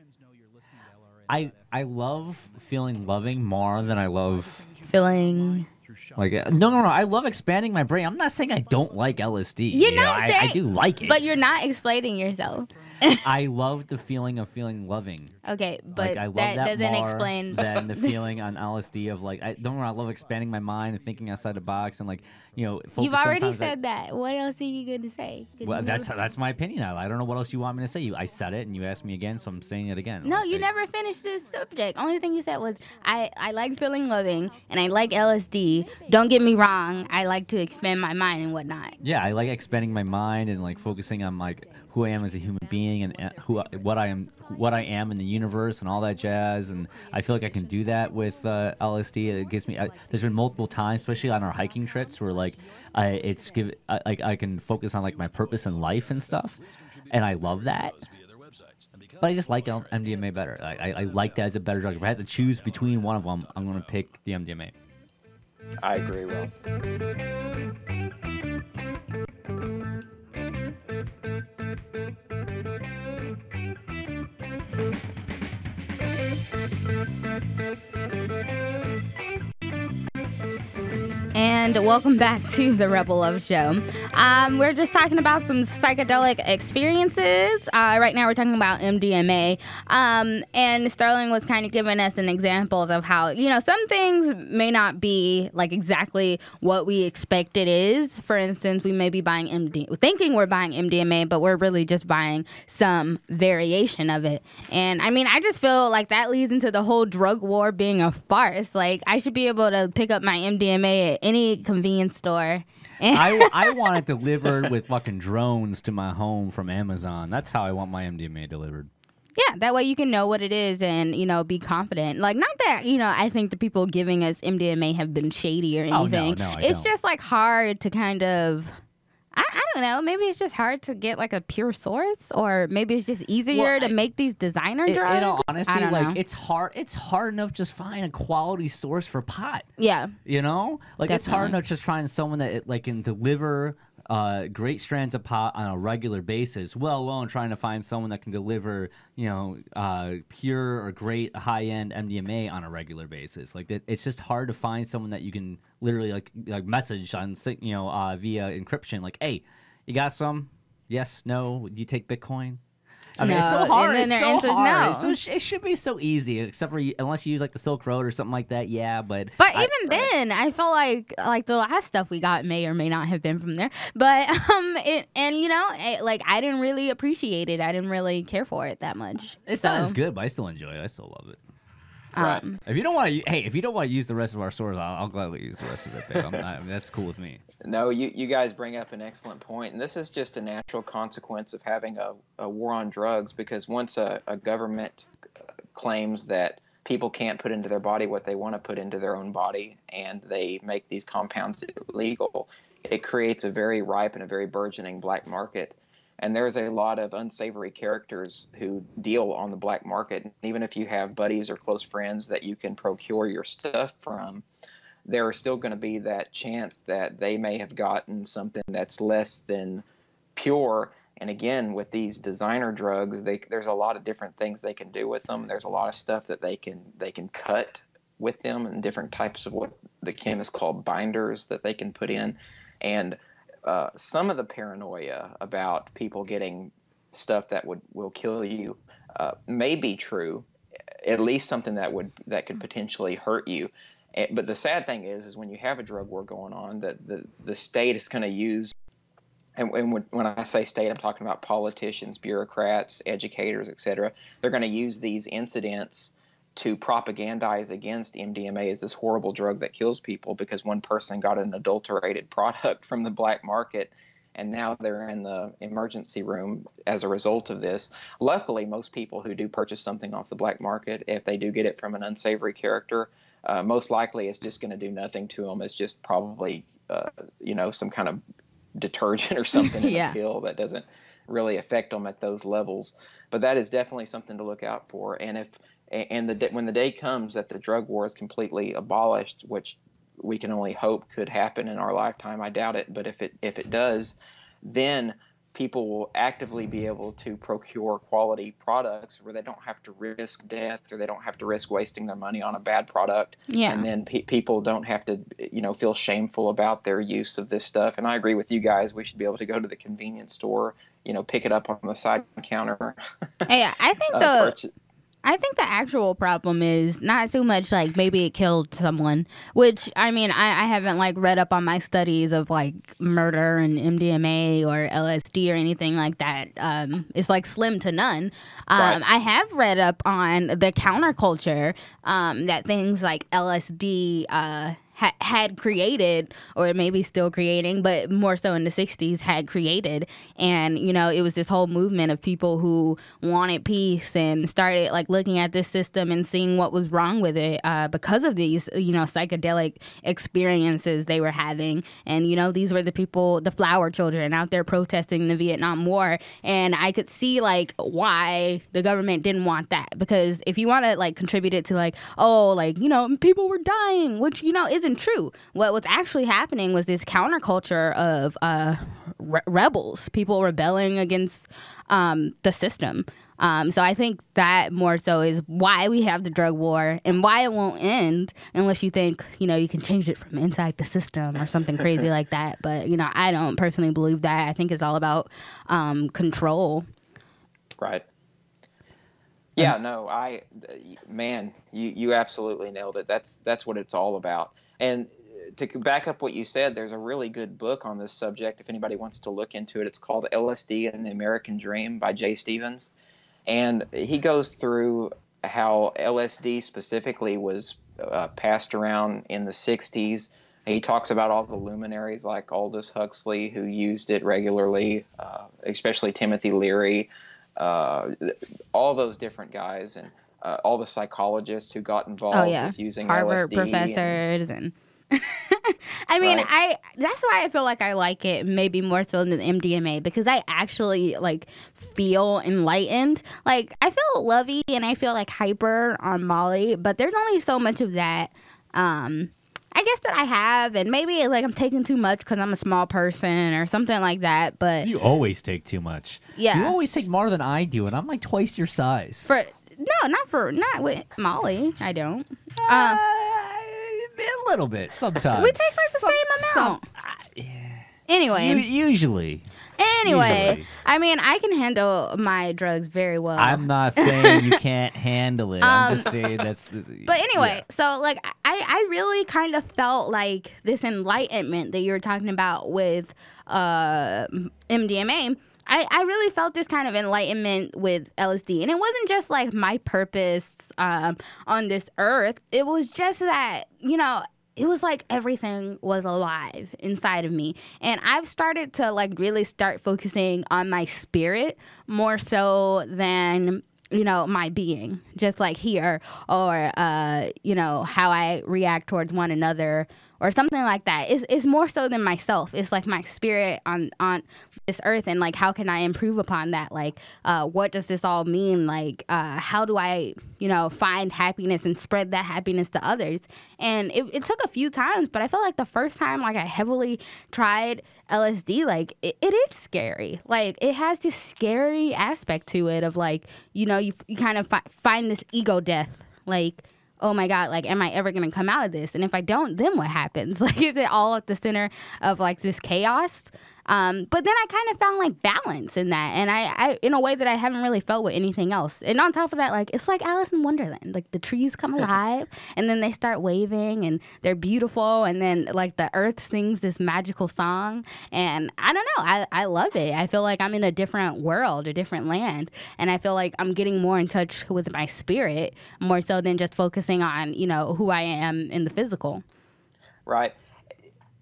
I love feeling loving more than I love feeling. Like no. I love expanding my brain. I'm not saying I don't like LSD. You're you know, not saying. I do like it. But you're not explaining yourself. I love the feeling of feeling loving. Okay, but like, I love that doesn't more explain than the feeling on LSD of like I love expanding my mind and thinking outside the box and like focus. You've already sometimes said that. What else are you going to say? Well, that's my opinion. I don't know what else you want me to say. I said it and you asked me again, so I'm saying it again. No, you never finished this subject. Only thing you said was I like feeling loving and I like LSD. Don't get me wrong. I like to expand my mind and whatnot. Yeah, I like expanding my mind and like focusing on like who I am as a human being and what I am in the universe and all that jazz. And I feel like I can do that with LSD. It gives me. There's been multiple times, especially on our hiking trips, where like I can focus on like my purpose in life and stuff, and I love that. But I just like MDMA better. I like that as a better drug. If I had to choose between one of them, I'm gonna pick the MDMA. I agree, Will. And welcome back to the Rebel Love Show. We're just talking about some psychedelic experiences. Right now we're talking about MDMA. And Sterling was kind of giving us an examples of how, some things may not be like exactly what we expect it is. For instance, we may be thinking we're buying MDMA, but we're really just buying some variation of it. And I mean, I just feel like that leads into the whole drug war being a farce. Like, I should be able to pick up my MDMA at any convenience store. I want it delivered with fucking drones to my home from Amazon. That's how I want my MDMA delivered. Yeah, that way you can know what it is and, be confident. Like, not that, I think the people giving us MDMA have been shady or anything. Oh, no, it's just, like, hard to kind of... I don't know. Maybe it's just hard to get like a pure source, or maybe it's just easier to make these designer drugs. In all honesty, I don't know. it's hard enough just find a quality source for pot. Yeah. It's hard enough just finding someone that can deliver great strands of pot on a regular basis, well alone trying to find someone that can deliver, pure or great high-end MDMA on a regular basis. Like it's just hard to find someone that you can literally like message on, via encryption. Like, hey, you got some? Yes, no. Do you take Bitcoin? I mean, it's so hard. It's so hard. No. So it should be so easy, except for unless you use like the Silk Road or something like that. Yeah, but even then, I felt like the last stuff we got may or may not have been from there. But I didn't really appreciate it. I didn't really care for it that much. It's not as good, but I still enjoy it. I still love it. Right. If you don't want to use the rest of our stores, I'll gladly use the rest of it. Babe. That's cool with me. No, you guys bring up an excellent point, and this is just a natural consequence of having a war on drugs, because once a government claims that people can't put into their body what they want to put into their own body, and they make these compounds illegal, it creates a very ripe and a very burgeoning black market. And there's a lot of unsavory characters who deal on the black market. And even if you have buddies or close friends that you can procure your stuff from, there is still going to be that chance that they may have gotten something that's less than pure. And again, with these designer drugs, there's a lot of different things they can do with them. There's a lot of stuff that they can cut with them, and different types of what the chemists call binders that they can put in. And some of the paranoia about people getting stuff that will kill you may be true, at least something that could potentially hurt you. But the sad thing is when you have a drug war going on, that the state is going to use, and when I say state, I'm talking about politicians, bureaucrats, educators, etc. They're going to use these incidents to propagandize against MDMA as this horrible drug that kills people because one person got an adulterated product from the black market, and now they're in the emergency room as a result of this. Luckily, most people who do purchase something off the black market, if they do get it from an unsavory character, most likely it's just going to do nothing to them. It's just probably, some kind of detergent or something in a pill that doesn't really affect them at those levels. But that is definitely something to look out for. And when the day comes that the drug war is completely abolished, which we can only hope could happen in our lifetime, I doubt it. But if it does, then people will actively be able to procure quality products where they don't have to risk death, or they don't have to risk wasting their money on a bad product. Yeah. And then people don't have to, feel shameful about their use of this stuff. And I agree with you guys. We should be able to go to the convenience store, pick it up on the side counter. Yeah, I think the actual problem is not so much like maybe it killed someone, which I mean, I haven't like read up on my studies of like murder and MDMA or LSD or anything like that. It's like slim to none. Right. I have read up on the counterculture that things like LSD had created, or maybe still creating, but more so in the 60s had created. And, it was this whole movement of people who wanted peace and started like looking at this system and seeing what was wrong with it because of these, psychedelic experiences they were having. And, these were the people, the flower children out there protesting the Vietnam War. And I could see like why the government didn't want that, because if you want to like contribute it to like, people were dying, which, isn't true. What was actually happening was this counterculture of rebels, people rebelling against the system. So I think that more so is why we have the drug war and why it won't end unless you think, you can change it from inside the system or something crazy like that. But, I don't personally believe that. I think it's all about control. Right. Yeah, no, you absolutely nailed it. That's what it's all about. And to back up what you said, there's a really good book on this subject if anybody wants to look into it. It's called LSD and the American Dream by Jay Stevens. And he goes through how LSD specifically was passed around in the 60s. He talks about all the luminaries like Aldous Huxley who used it regularly, especially Timothy Leary, all those different guys, and all the psychologists who got involved with using Harvard LSD professors and I mean, right. that's why I feel like I like it maybe more so than MDMA, because I actually like feel enlightened. Like I feel lovey and I feel like hyper on Molly, but there's only so much of that I guess that I have, and maybe like I'm taking too much because I'm a small person or something like that. But you always take too much. Yeah, you always take more than I do, and I'm like twice your size. Not with Molly. I don't. A little bit sometimes. We take like the same amount. Anyway, usually. Anyway, I mean, I can handle my drugs very well. I'm not saying you can't handle it. I'm just saying that's... But anyway, so, like, I really kind of felt like this enlightenment that you were talking about with MDMA. I really felt this kind of enlightenment with LSD. And it wasn't just, like, my purpose on this earth. It was just that, it was like everything was alive inside of me. And I've started to like really start focusing on my spirit more so than, my being, just like here, or, how I react towards one another or something like that. It's more so than myself. It's like my spirit on this earth, and like how can I improve upon that? Like what does this all mean? Like how do I find happiness and spread that happiness to others? And it took a few times, but I feel like the first time like I heavily tried LSD, like it is scary. Like it has this scary aspect to it of like you kind of find this ego death, like, oh my God, like, am I ever going to come out of this? And if I don't, then what happens? Like, is it all at the center of like this chaos? But then I kind of found like balance in that, and I in a way that I haven't really felt with anything else. And on top of that, like it's like Alice in Wonderland. Like the trees come alive, and then they start waving, and they're beautiful, and then like the earth sings this magical song, and I don't know, I love it. I feel like I'm in a different world, a different land, and I feel like I'm getting more in touch with my spirit more so than just focusing on who I am in the physical. Right.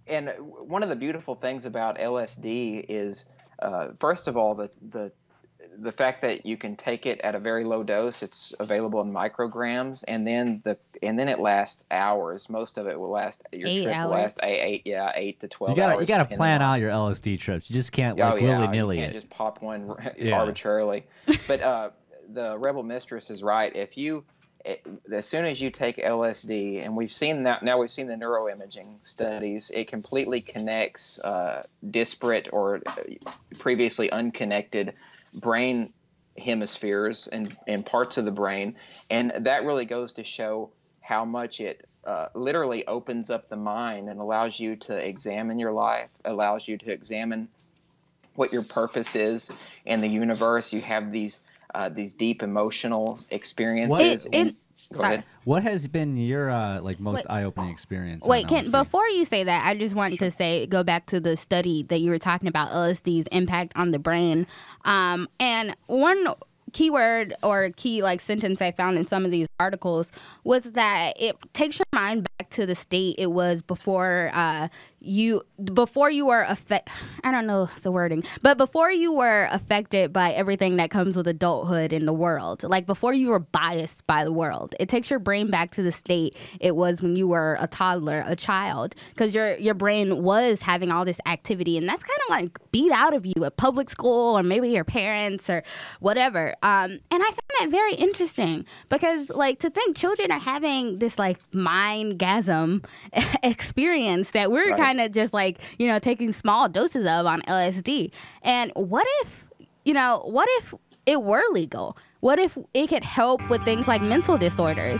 And one of the beautiful things about LSD is, first of all, the fact that you can take it at a very low dose. It's available in micrograms, and then it lasts hours. Most of it will last. Your 8 trip hours. will last 8 to 12 hours. You gotta depending plan on- out your LSD trips. You just can't like yeah, willy-nilly you can't it. just pop one Yeah. arbitrarily. But the Rebel Mistress is right. As soon as you take LSD, and we've seen that now, we've seen the neuroimaging studies. It completely connects disparate or previously unconnected brain hemispheres and parts of the brain, and that really goes to show how much it literally opens up the mind and allows you to examine your life, allows you to examine what your purpose is in the universe. You have these deep emotional experiences. Go ahead. What has been your like most eye-opening experience? Wait, on LSD? before you say that, I just wanted to go back to the study that you were talking about, LSD's impact on the brain. And one keyword or key like sentence I found in some of these articles was that it takes your mind back to the state it was before you were I don't know the wording, but before you were affected by everything that comes with adulthood in the world, like before you were biased by the world. It takes your brain back to the state it was when you were a toddler, a child, because your brain was having all this activity, and that's kind of like beat out of you at public school or maybe your parents or whatever. And I found that very interesting because, like, to think children are having this like mind-gasm experience that we're kind of just like, taking small doses of on LSD. And what if it were legal? What if it could help with things like mental disorders?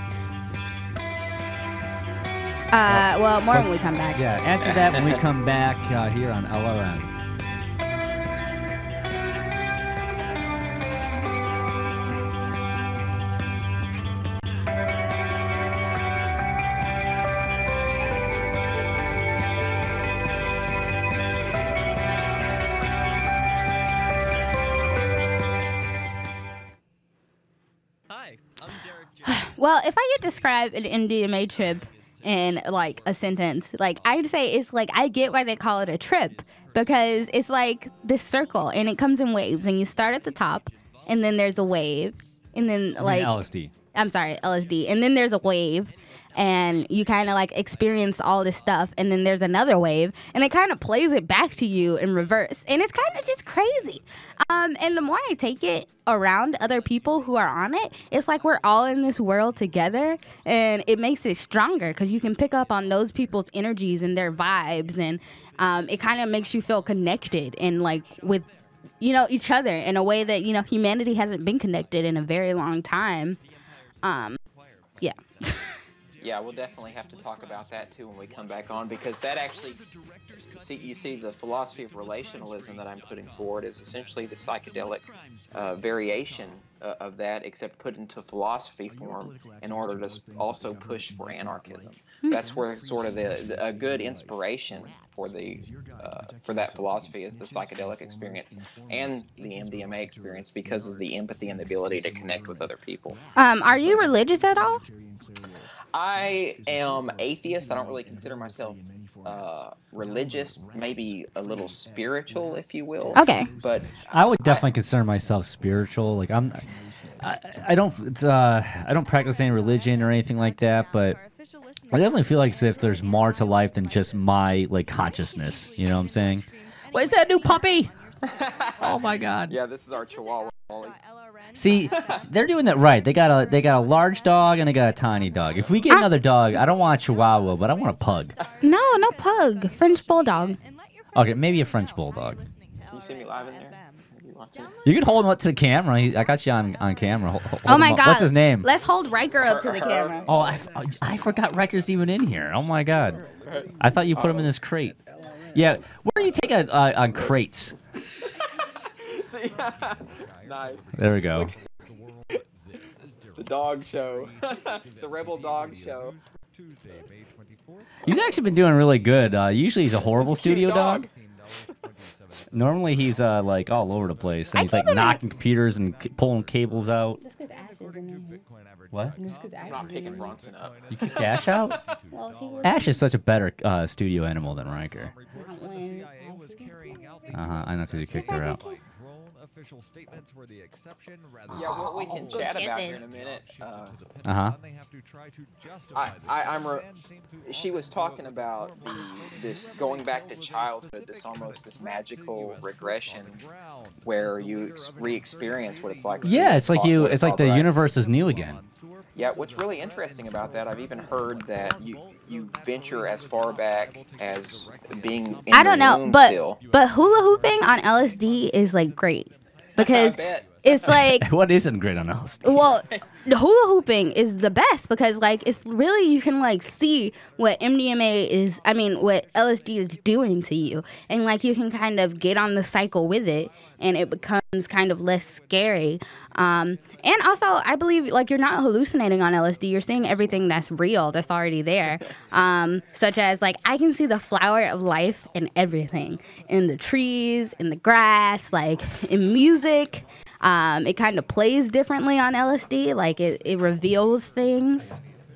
Well, more when we come back. Yeah, answer that when we come back here on LRN. Well, if I could describe an MDMA trip in like a sentence, like I'd say it's like, I get why they call it a trip, because it's like this circle and it comes in waves, and you start at the top and then there's a wave, and then like LSD. I'm sorry, LSD. And then there's a wave, and you kind of like experience all this stuff, and then there's another wave, and it kind of plays it back to you in reverse, and it's kind of just crazy. And the more I take it around other people who are on it, it's like we're all in this world together, and it makes it stronger because you can pick up on those people's energies and their vibes, and it kind of makes you feel connected and like with each other in a way that humanity hasn't been connected in a very long time. Yeah. Yeah, we'll definitely have to talk about that too when we come back on, because that actually, you see the philosophy of relationalism that I'm putting forward is essentially the psychedelic variation of that, except put into philosophy form in order to also push for anarchism. That's where sort of a good inspiration for that philosophy is the psychedelic experience and the MDMA experience, because of the empathy and the ability to connect with other people. Are you religious at all? I am atheist. I don't really consider myself religious, maybe a little spiritual, if you will. Okay. But I would definitely consider myself spiritual. Like I don't practice any religion or anything like that, but I definitely feel like as if there's more to life than just my like consciousness. You know what I'm saying? What is that new puppy? Oh my God. Yeah, this is our Chihuahua. See, they're doing that right. They got a large dog and they got a tiny dog. If we get another dog, I don't want a Chihuahua, but I want a pug. No pug. French bulldog. Okay, maybe a French bulldog. Can you see me live in there? You can hold him up to the camera. I got you on camera. Hold Oh my him up. God. What's his name? Let's hold Riker up to the camera. Oh, I forgot Riker's even in here. Oh my God. I thought you put him in this crate. Yeah, where do you take on crates? Nice. There we go. The dog show. The Rebel Dog Show. He's actually been doing really good. Usually he's a horrible studio dog. Normally he's like all over the place, and he's like knocking computers and pulling cables out. Just because Ash is in there. What? I'm not picking Bronson up. You kicked Ash out? Ash is such a better studio animal than Riker. I know because you kicked her out. Yeah, what we can chat about here in a minute. She was talking about this going back to childhood, this magical regression where you re-experience what it's like. Yeah, it's like the universe is new again. Yeah, what's really interesting about that, I've even heard that you venture as far back as being in I don't know, womb but still. hula hooping on LSD is like great because it's like what isn't great on LSD? well, the hula hooping is the best because like it's really you can like see what MDMA is. I mean, what LSD is doing to you, and like you can kind of get on the cycle with it, and it becomes kind of less scary. And also, I believe like you're not hallucinating on LSD. You're seeing everything that's real, that's already there. Such as like I can see the flower of life in everything, in the trees, in the grass, like in music. It kind of plays differently on LSD. Like it reveals things.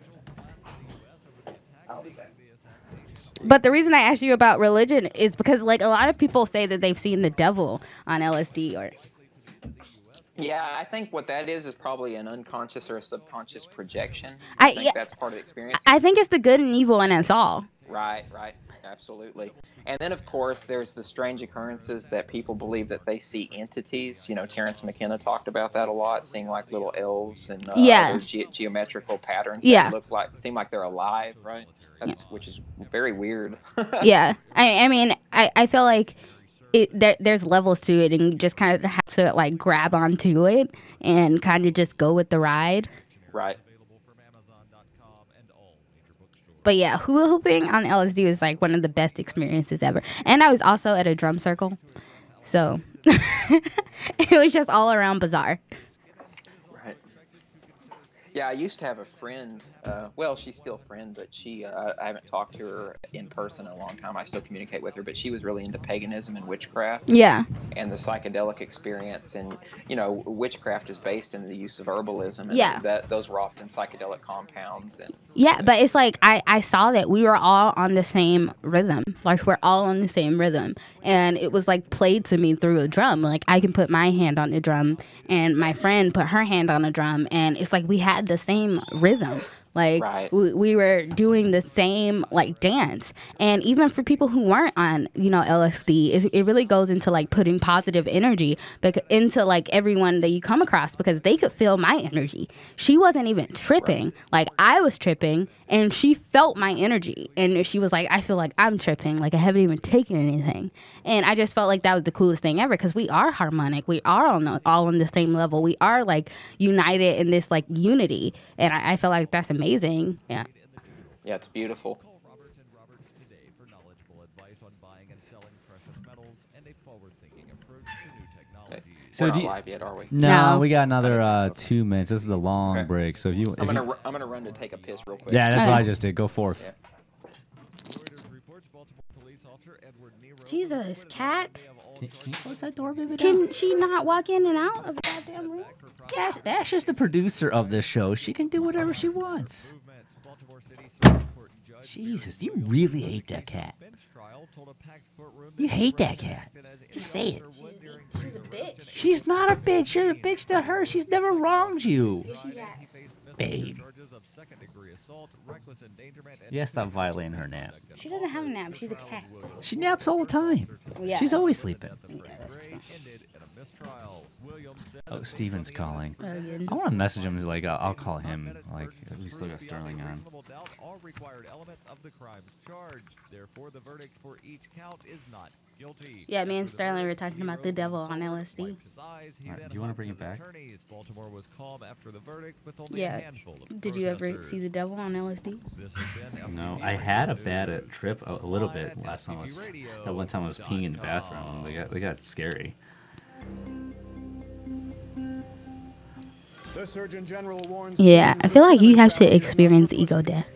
But the reason I asked you about religion is because like a lot of people say that they've seen the devil on LSD or. Yeah, I think what that is probably an unconscious or a subconscious projection. I think that's part of the experience. I think it's the good and evil in us all. Right, absolutely. And then, of course, there's the strange occurrences that people believe that they see entities. You know, Terrence McKenna talked about that a lot, seeing like little elves and other geometrical patterns that seem like they're alive, right? Which is very weird. Yeah, I mean, I feel like there's levels to it, and you just kind of have to like grab onto it and kind of just go with the ride. Right. But yeah, hula hooping on LSD was like one of the best experiences ever. And I was also at a drum circle. So it was just all around bizarre. Right. Yeah, I used to have a friend. Well, she's still a friend, but I haven't talked to her in person in a long time. I still communicate with her, but she was really into paganism and witchcraft. Yeah. And the psychedelic experience. And, you know, witchcraft is based in the use of herbalism. And those were often psychedelic compounds. And yeah, but it's like I saw that we were all on the same rhythm. Like, we're all on the same rhythm. And it was, like, played to me through a drum. Like, I can put my hand on the drum, and my friend put her hand on the drum. And it's like we had the same rhythm. Like, we were doing the same, like, dance. And even for people who weren't on, you know, LSD, it really goes into, like, putting positive energy into, like, everyone that you come across because they could feel my energy. She wasn't even tripping. Like, I was tripping, and she felt my energy. And she was like, I feel like I'm tripping. Like, I haven't even taken anything. And I just felt like that was the coolest thing ever because we are harmonic. We are all on the same level. We are, like, united in this, like, unity. And I feel like that's amazing. Yeah, it's beautiful. So we're not live yet, are we? No, we got another 2 minutes. This is the long break. So I'm gonna run to take a piss real quick. Yeah, that's what I just did. Go forth. Jesus, cat. Can you close that door, baby? Can she not walk in and out of the goddamn room? Ash is the producer of this show. She can do whatever she wants. Jesus, you really hate that cat. You hate that cat. Just say it. She's a bitch. She's not a bitch. You're a bitch to her. She's never wronged you. Babe. Yeah, stop violating her nap. She doesn't have a nap. She's a cat. She naps all the time. Yeah. She's always sleeping. Yeah, that's true. Oh, Steven's calling. I want to message him. Like, I'll call him. Like, we still got Sterling on. All required elements of the crimes charged. Therefore, the verdict for each count is not guilty. Yeah, me and Sterling were talking about the devil on LSD. Right, do you want to bring it back? Baltimore was calm after the verdict with only Yeah. Did you ever see the devil on LSD? No, I had a bad trip a little bit last time. That one time I was peeing in the bathroom. They got scary. Yeah, I feel like you have to experience ego death.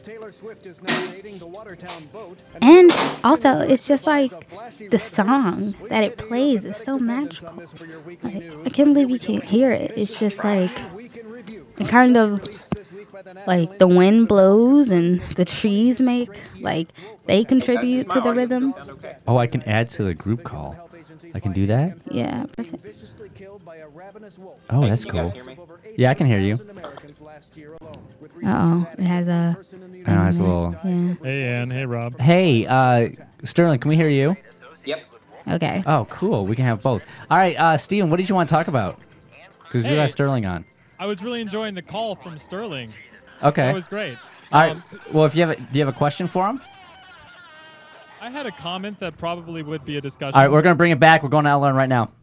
And also, it's just like the song that it plays is so magical. Like, I can't believe you can't hear it. It's just like, it kind of like the wind blows and the trees make, like, they contribute to the rhythm. Oh, I can add to the group call. I can do that? Yeah. Oh, that's cool. Yeah, I can hear you. Uh-oh, it has a... I know, it's a little... Yeah. Hey, Ann. Hey, Rob. Hey, Sterling, can we hear you? Yep. Okay. Oh, cool. We can have both. All right, Steven, what did you want to talk about? Because you got Sterling on. I was really enjoying the call from Sterling. Okay. That was great. All right. Well, if you have, do you have a question for him? I had a comment that probably would be a discussion. All right, we're gonna bring it back. We're going to LRN right now.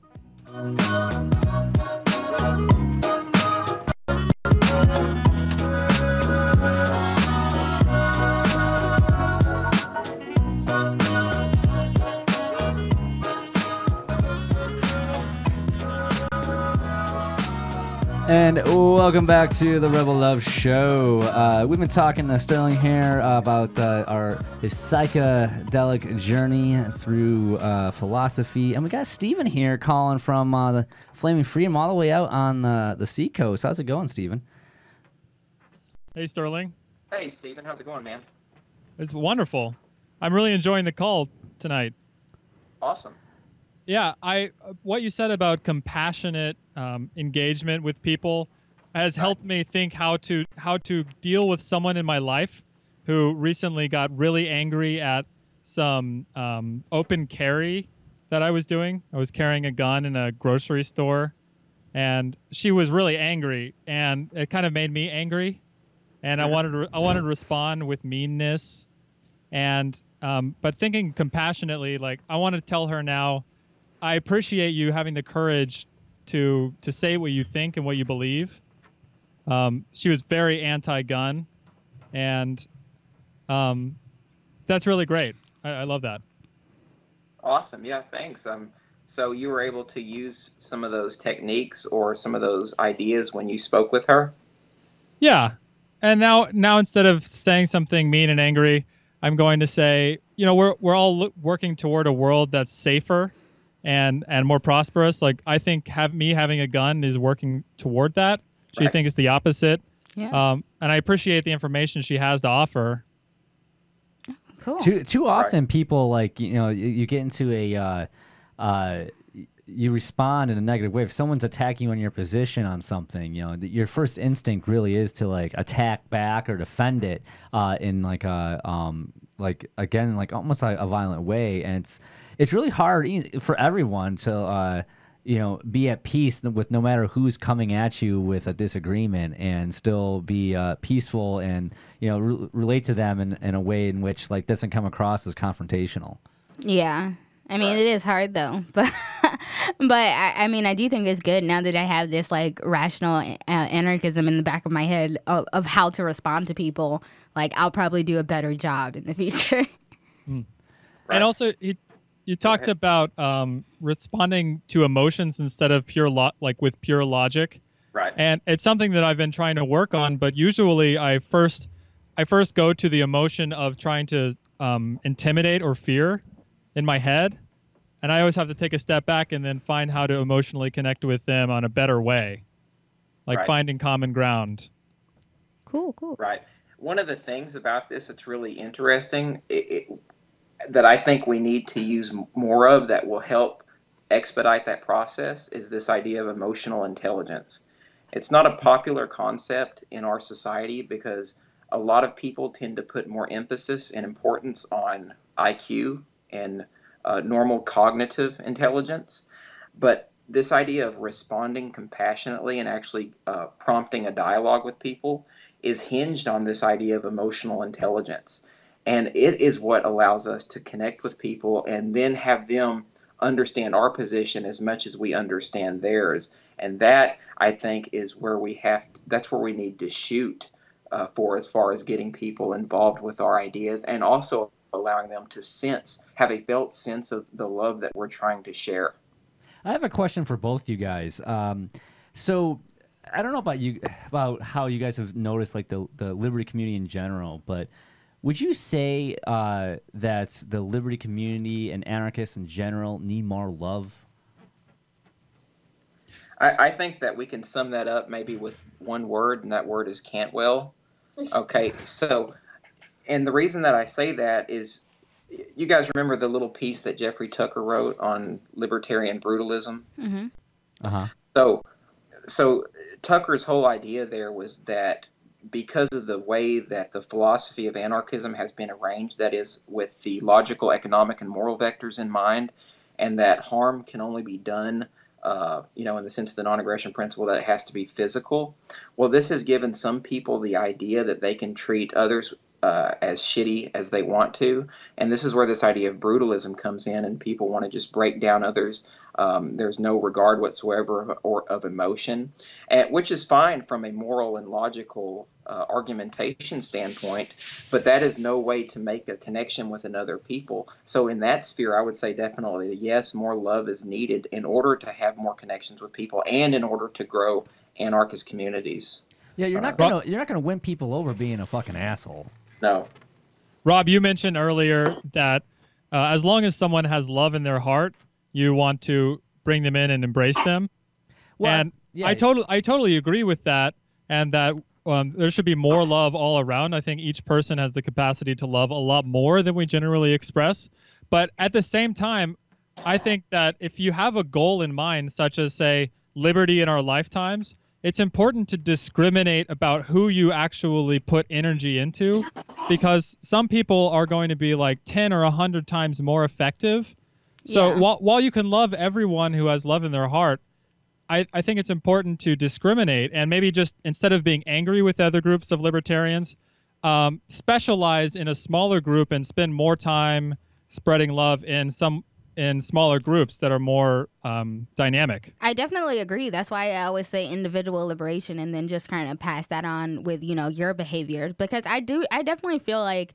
And welcome back to the Rebel Love Show. We've been talking to Sterling here about his psychedelic journey through philosophy, and we got Steven here calling from the Flaming Freedom all the way out on the seacoast. How's it going, Steven? Hey, Sterling. Hey, Steven. How's it going, man? It's wonderful. I'm really enjoying the call tonight. Awesome. Yeah, what you said about compassionate engagement with people has helped me think how to deal with someone in my life who recently got really angry at some open carry that I was doing. I was carrying a gun in a grocery store, and she was really angry, and it kind of made me angry, and I wanted to respond with meanness, and but thinking compassionately, like I want to tell her now, I appreciate you having the courage to say what you think and what you believe. She was very anti-gun, and that's really great. I love that. Awesome. Yeah, thanks. So you were able to use some of those techniques or some of those ideas when you spoke with her? Yeah. And now instead of saying something mean and angry, I'm going to say, you know, we're all working toward a world that's safer and more prosperous. Like, I think having a gun is working toward that. She thinks it's the opposite. Yeah. And I appreciate the information she has to offer. Cool. Too often people, like, you know, you get into you respond in a negative way. If someone's attacking you on your position on something, you know, your first instinct really is to like attack back or defend it in like a again, like almost like a violent way. And it's really hard for everyone to you know, be at peace with no matter who's coming at you with a disagreement, and still be peaceful and, you know, relate to them in a way in which like doesn't come across as confrontational. Yeah. I mean, it is hard though, but I mean, I do think it's good now that I have this like rational anarchism in the back of my head of how to respond to people. Like, I'll probably do a better job in the future. And also, you talked about responding to emotions instead of with pure logic. Right. And it's something that I've been trying to work on. But usually, I first go to the emotion of trying to intimidate or fear in my head, and I always have to take a step back and then find how to emotionally connect with them on a better way, like finding common ground. Cool. Right. One of the things about this that's really interesting, that I think we need to use more of that will help expedite that process, is this idea of emotional intelligence. It's not a popular concept in our society because a lot of people tend to put more emphasis and importance on IQ and normal cognitive intelligence. But this idea of responding compassionately and actually prompting a dialogue with people is hinged on this idea of emotional intelligence. And it is what allows us to connect with people and then have them understand our position as much as we understand theirs. And that, I think, is where that's where we need to shoot for, as far as getting people involved with our ideas, and also allowing them to have a felt sense of the love that we're trying to share. I have a question for both you guys. So I don't know about how you guys have noticed like the liberty community in general, but would you say that the liberty community and anarchists in general need more love? I think that we can sum that up maybe with one word, and that word is Cantwell. Okay, so, and the reason that I say that is, you guys remember the little piece that Jeffrey Tucker wrote on libertarian brutalism? Mm-hmm. Uh-huh. So Tucker's whole idea there was that because of the way that the philosophy of anarchism has been arranged, that is, with the logical, economic, and moral vectors in mind, and that harm can only be done, in the sense of the non-aggression principle, that it has to be physical. Well, this has given some people the idea that they can treat others as shitty as they want to, and this is where this idea of brutalism comes in, and people want to just break down others. There's no regard whatsoever of emotion, which is fine from a moral and logical argumentation standpoint, but that is no way to make a connection with another people. So in that sphere, I would say definitely yes, more love is needed in order to have more connections with people and in order to grow anarchist communities. Yeah, you're not gonna win people over being a fucking asshole. No. Rob, you mentioned earlier that as long as someone has love in their heart, you want to bring them in and embrace them. Well, and yeah. I totally agree with that, and that there should be more love all around. I think each person has the capacity to love a lot more than we generally express. But at the same time, I think that if you have a goal in mind, such as, say, liberty in our lifetimes, it's important to discriminate about who you actually put energy into, because some people are going to be like 10 or 100 times more effective. So while you can love everyone who has love in their heart, I think it's important to discriminate and maybe just, instead of being angry with other groups of libertarians, specialize in a smaller group and spend more time spreading love in smaller groups that are more dynamic. I definitely agree. That's why I always say individual liberation, and then just kind of pass that on with, your behavior. Because I definitely feel like,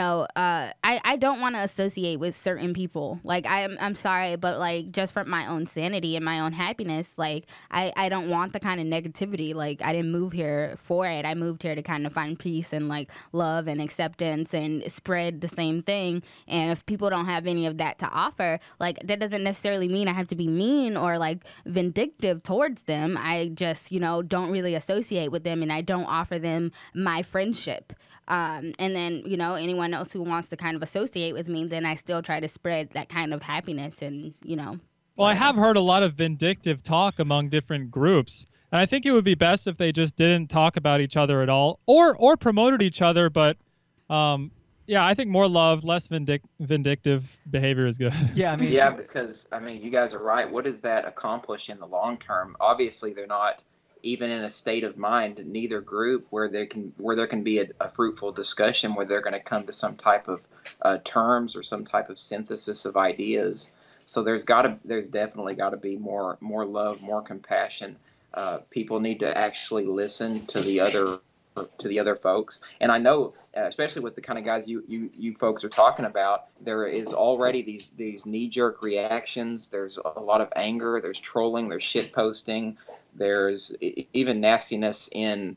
I don't want to associate with certain people. Like, I'm sorry, but like, just for my own sanity and my own happiness, like, I don't want the kind of negativity. Like, I didn't move here for it. I moved here to kind of find peace and like love and acceptance and spread the same thing. And if people don't have any of that to offer, like, that doesn't necessarily mean I have to be mean or like vindictive towards them. I just, don't really associate with them, and I don't offer them my friendship. And then, anyone else who wants to kind of associate with me, then I still try to spread that kind of happiness and, Well, I have heard a lot of vindictive talk among different groups, and I think it would be best if they just didn't talk about each other at all, or promoted each other, but yeah, I think more love, less vindictive behavior is good. Yeah, because you guys are right. What does that accomplish in the long term? Obviously, they're not even in a state of mind in neither group where there can be a fruitful discussion where they're going to come to some type of terms or some type of synthesis of ideas. So there's definitely got to be more love, more compassion. People need to actually listen to the other folks. And I know, especially with the kind of guys you folks are talking about, there is already these knee-jerk reactions. There's a lot of anger. There's trolling. There's shit posting. There's even nastiness in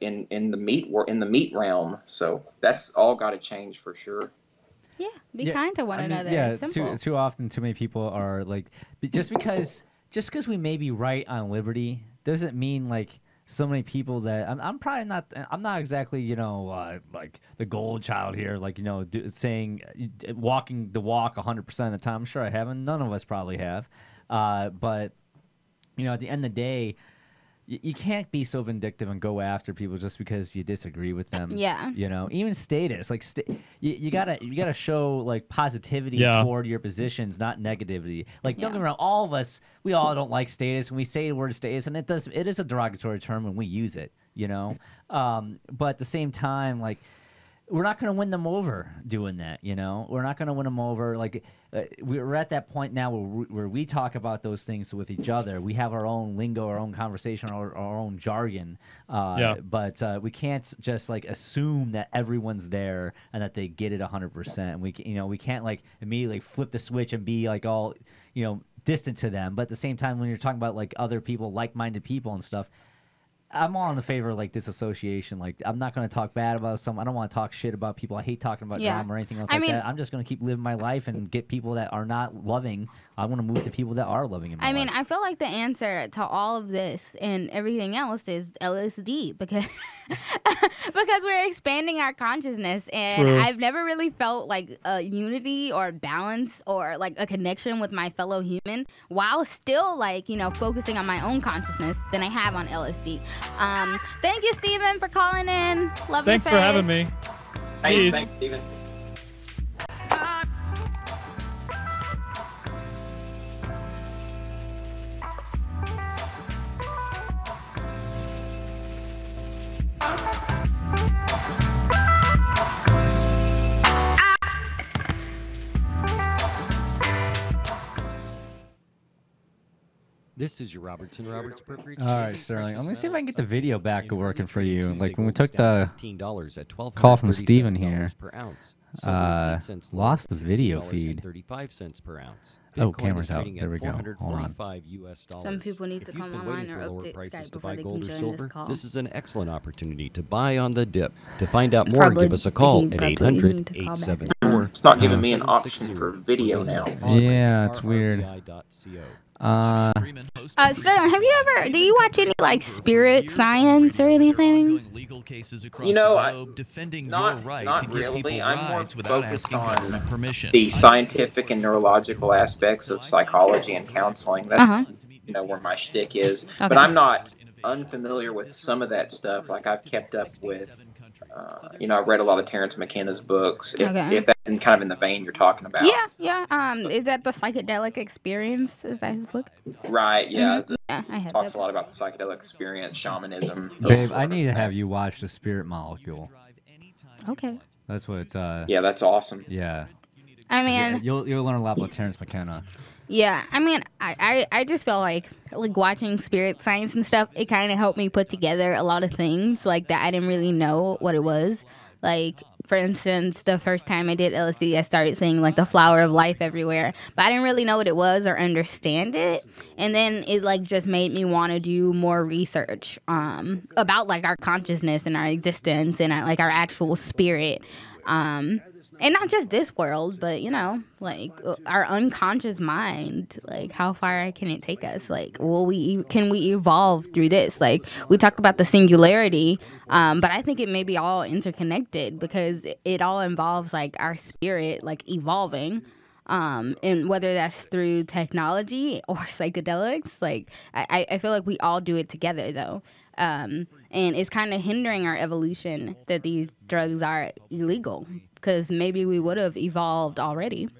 the meat realm. So that's all got to change for sure. Yeah, be kind to one another. Yeah, It's simple. too often, too many people are like, just because we may be right on liberty doesn't mean like so many people that I'm not exactly like the gold child here, like saying walking the walk 100% of the time. I'm sure I haven't. None of us probably have, but at the end of the day, you can't be so vindictive and go after people just because you disagree with them. Yeah. Even status, like you gotta show like positivity toward your positions, not negativity. Like don't get me wrong, all of us, we all don't like status, and we say the word status, and it is a derogatory term when we use it. But at the same time, like, we're not going to win them over doing that, We're not going to win them over. Like, we're at that point now where we talk about those things with each other. We have our own lingo, our own conversation, our own jargon. But we can't just, like, assume that everyone's there and that they get it 100%. We can't, like, immediately flip the switch and be, like, all, distant to them. But at the same time, when you're talking about, like, other people, like-minded people and stuff, I'm all in the favor of like disassociation. Like I'm not going to talk bad about some. I don't want to talk shit about people. I hate talking about drama or anything else like that. I'm just going to keep living my life and get people that are not loving. I want to move to people that are loving in my life. I feel like the answer to all of this and everything else is LSD because because we're expanding our consciousness, and I've never really felt like a unity or balance or like a connection with my fellow human while still like, you know, focusing on my own consciousness than I have on LSD. Thank you, Steven, for calling in. Love Thanks for having me. Hey, thanks, Steven. This is your Robertson Roberts Brokerage. All right, Sterling. I'm gonna see if I can get the video back working for you. Like when we took the $15 call from Steven here, per ounce. lost the video feed. 35 cents per ounce. Oh, camera's out. There we go. Hold on. Some people need to come online or update Skype before they can join this call. This is an excellent opportunity to buy on the dip. To find out more, give us a call at 800-874. It's not giving me an option for video now. Yeah, it's weird. Sterling, have you ever? Do you watch any like spirit science or anything? You know, not really. I'm more focused on the scientific and neurological aspects of psychology and counseling. That's you know where my shtick is. Okay. But I'm not unfamiliar with some of that stuff. Like I've kept up with. You know, I've read a lot of Terence McKenna's books. If that's kind of in the vein you're talking about. Yeah. Is that the psychedelic experience? Is that his book? Right. Yeah. Yeah, I have. Talks a lot about the psychedelic experience, shamanism. Babe, I need to have you watch The Spirit Molecule. Okay. That's what. Yeah, that's awesome. Yeah. I mean, you'll learn a lot about Terence McKenna. Yeah, I mean, I just felt like watching spirit science and stuff, it kind of helped me put together a lot of things like that I didn't really know what it was. Like, for instance, the first time I did LSD, I started seeing like the flower of life everywhere, but I didn't really know what it was or understand it. And then it like just made me want to do more research about like our consciousness and our existence and like our actual spirit. And not just this world, but, you know, like our unconscious mind, like how far can it take us? Like, can we evolve through this? Like we talk about the singularity, but I think it may be all interconnected because it all involves like our spirit, like evolving. And whether that's through technology or psychedelics, like I feel like we all do it together though. And it's kind of hindering our evolution that these drugs are illegal because maybe we would have evolved already.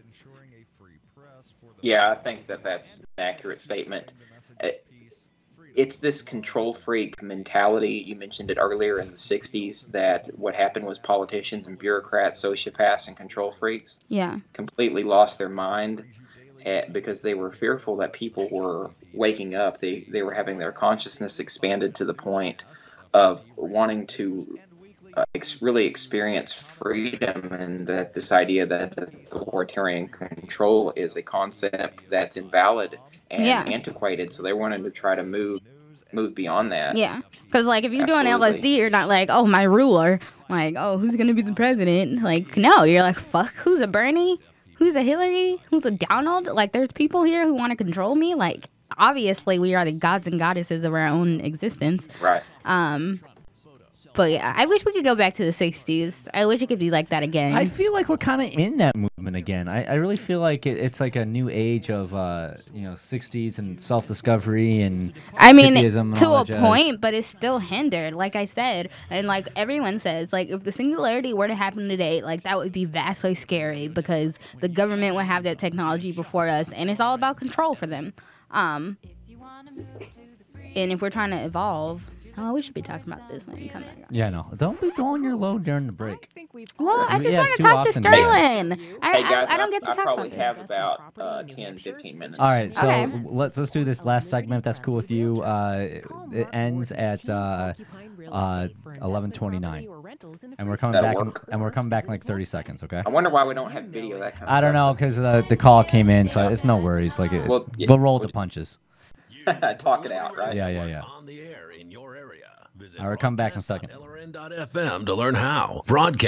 Yeah, I think that's an accurate statement. It's this control freak mentality. You mentioned it earlier in the 60s that what happened was politicians and bureaucrats, sociopaths, and control freaks completely lost their mind because they were fearful that people were waking up. They were having their consciousness expanded to the point of wanting to really experience freedom, and that this idea that authoritarian control is a concept that's invalid and antiquated. So they wanted to try to move beyond that. Yeah, because like if you're doing LSD, you're not like, oh, my ruler, like, oh, who's gonna be the president? Like, no, you're like, fuck, who's a Bernie? Who's a Hillary? Who's a Donald? Like, there's people here who want to control me. Like, obviously, we are the gods and goddesses of our own existence. Right. But yeah, I wish we could go back to the 60s. I wish it could be like that again. I feel like we're kind of in that movement again. I really feel like it's like a new age of, 60s and self-discovery and hippieism and to all a that point, jazz. but it's still hindered, like I said. And like everyone says, like if the singularity were to happen today, like that would be vastly scary because the government would have that technology before us, and it's all about control for them. And if we're trying to evolve... Oh, we should be talking about this when you come back. Yeah, no. Don't be blowing your load during the break. Well, I just want to talk to Sterling. Hey guys, I don't get to talk probably about have about 10, 15 minutes. All right, so let's do this last segment if that's cool with you. It ends at 11:29, and we're coming back. And we're coming back in like 30 seconds. Okay. I wonder why we don't have video. That kind of I don't know because the call came in, so it's no worries. Like we'll roll with the punches. talk it out, right? Yeah. On the air in your area. Visit All right, come back in a second. LRN.FM to learn how.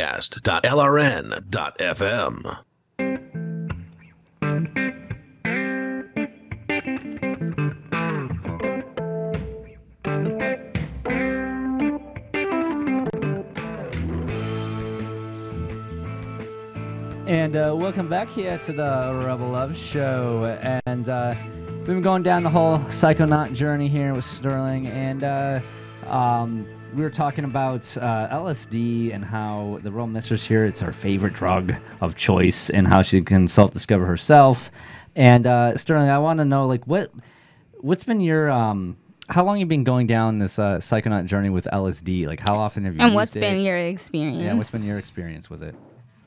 Broadcast.LRN.FM. And welcome back here to the Rebel Love Show. And we've been going down the whole Psychonaut journey here with Sterling. And we were talking about LSD and how the Royal Mistress here, it's her favorite drug of choice, and how she can self-discover herself. And Sterling, I want to know, like, what's been your how long have you been going down this Psychonaut journey with LSD? Like, how often have you and used what's it? been your experience? Yeah, what's been your experience with it?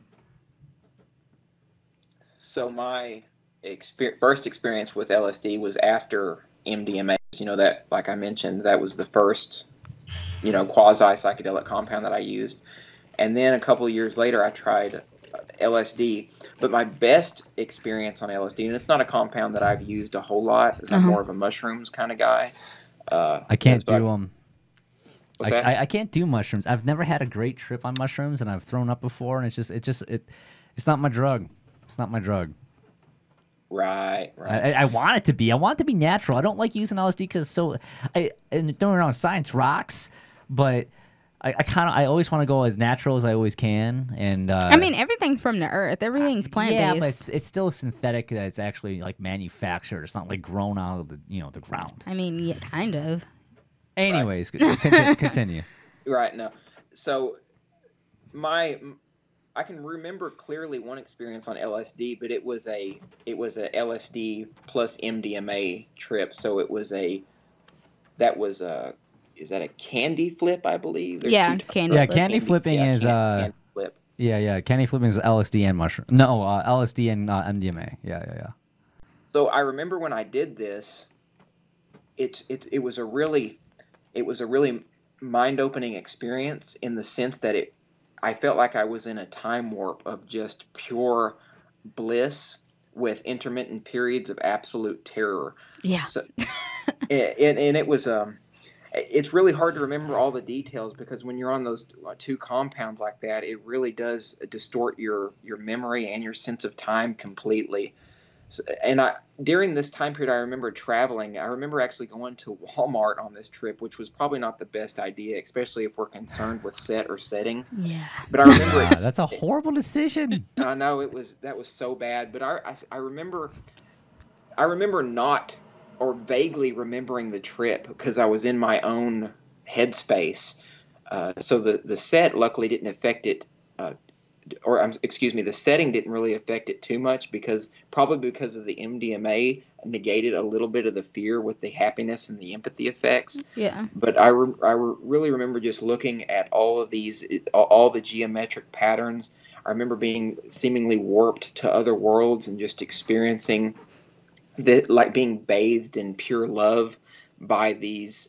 So my first experience with LSD was after MDMA. You know, that, like I mentioned, that was the first, quasi-psychedelic compound that I used. And then a couple of years later, I tried LSD. But my best experience on LSD, and it's not a compound that I've used a whole lot, because I'm more of a mushrooms kind of guy. I can't do them. What's that? I can't do mushrooms. I've never had a great trip on mushrooms, and I've thrown up before, and it's not my drug. It's not my drug. Right. I want it to be. I want it to be natural. I don't like using LSD because it's so. And don't get me wrong, science rocks, but I always want to go as natural as I always can. And I mean, everything's from the earth. Everything's plant-based. Yeah, but it's still synthetic. That it's actually like manufactured. It's not like grown out of the the ground. I mean, yeah, kind of. Anyways, continue. Right. No. So I can remember clearly one experience on LSD, but it was a LSD plus MDMA trip. So is that a candy flip, I believe? Candy. Yeah, candy flipping is candy flip. Yeah, candy flipping is LSD and mushroom. No, LSD and MDMA. Yeah. So I remember when I did this, it was a really mind-opening experience in the sense that I felt like I was in a time warp of just pure bliss with intermittent periods of absolute terror. Yeah. So, and it was it's really hard to remember all the details, because when you're on those two compounds like that, it really does distort your memory and your sense of time completely. So, and during this time period, I remember traveling. I remember actually going to Walmart on this trip, which was probably not the best idea, especially if we're concerned with set or setting. Yeah. But I remember that's a horrible decision. I know that was so bad. But I remember not, or vaguely remembering the trip, because I was in my own headspace. So the set luckily didn't affect it. The setting didn't really affect it too much, probably because of the MDMA negated a little bit of the fear with the happiness and the empathy effects. Yeah. But I really remember just looking at all the geometric patterns. I remember being seemingly warped to other worlds and just experiencing like being bathed in pure love by these.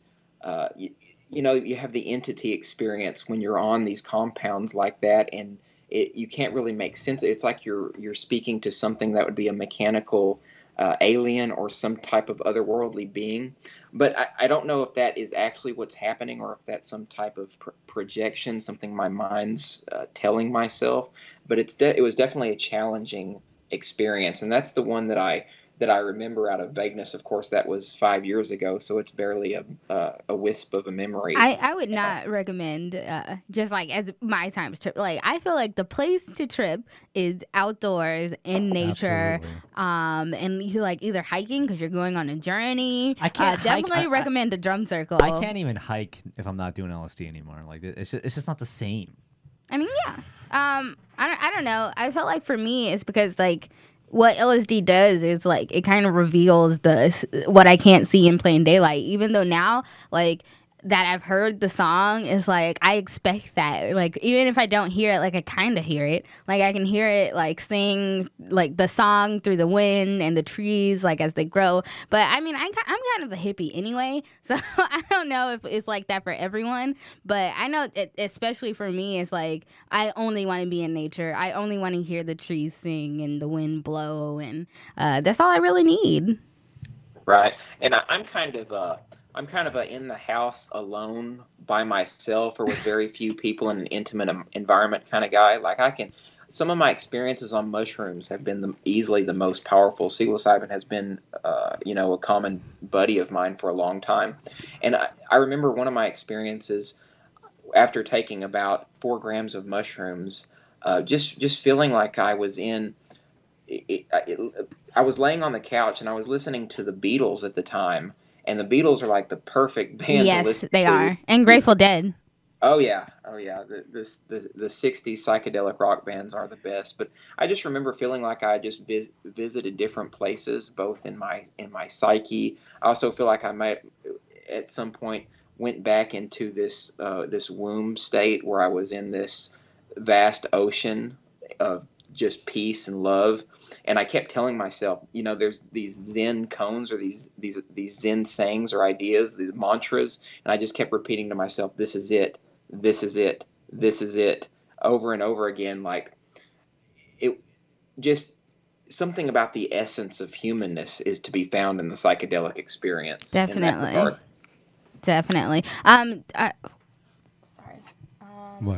You have the entity experience when you're on these compounds like that, and you can't really make sense. It's like you're speaking to something that would be a mechanical alien or some type of otherworldly being. But I don't know if that is actually what's happening, or if that's some type of projection, something my mind's telling myself. But it was definitely a challenging experience, and that's the one that I remember out of vagueness. Of course, that was 5 years ago, so it's barely a wisp of a memory. I would not recommend just like as my times trip. Like, I feel like the place to trip is outdoors in nature, and you like either hiking because you're going on a journey. I can't definitely recommend a drum circle. I can't even hike if I'm not doing LSD anymore. Like, it's just not the same. I mean, yeah. I don't know. I felt like for me, it's because like, what LSD does is like it kind of reveals what I can't see in plain daylight. Even though now, like, that I've heard the song, is like I expect that. Like, even if I don't hear it, like I kind of hear it. Like, I can hear it like sing like the song through the wind and the trees like as they grow. But I mean, I'm kind of a hippie anyway, so I don't know if it's like that for everyone. But I know especially for me, it's like I only want to be in nature. I only want to hear the trees sing and the wind blow, and that's all I really need. Right, and I'm kind of a in the house alone by myself or with very few people in an intimate environment kind of guy. Like some of my experiences on mushrooms have been easily the most powerful. Psilocybin has been, a common buddy of mine for a long time, and I remember one of my experiences after taking about 4 grams of mushrooms, just feeling like I was in. I was laying on the couch and I was listening to the Beatles at the time, and the Beatles are like the perfect band to listen to. Yes, they are. And Grateful Dead. Oh yeah. The 60s psychedelic rock bands are the best. But I just remember feeling like I just visited different places, both in my psyche. I also feel like I might at some point went back into this womb state where I was in this vast ocean of just peace and love. And I kept telling myself, there's these Zen koans or these Zen sayings or ideas, these mantras, and I just kept repeating to myself, "This is it, this is it, this is it," over and over again. Like it, just something about the essence of humanness is to be found in the psychedelic experience. Definitely, definitely. What?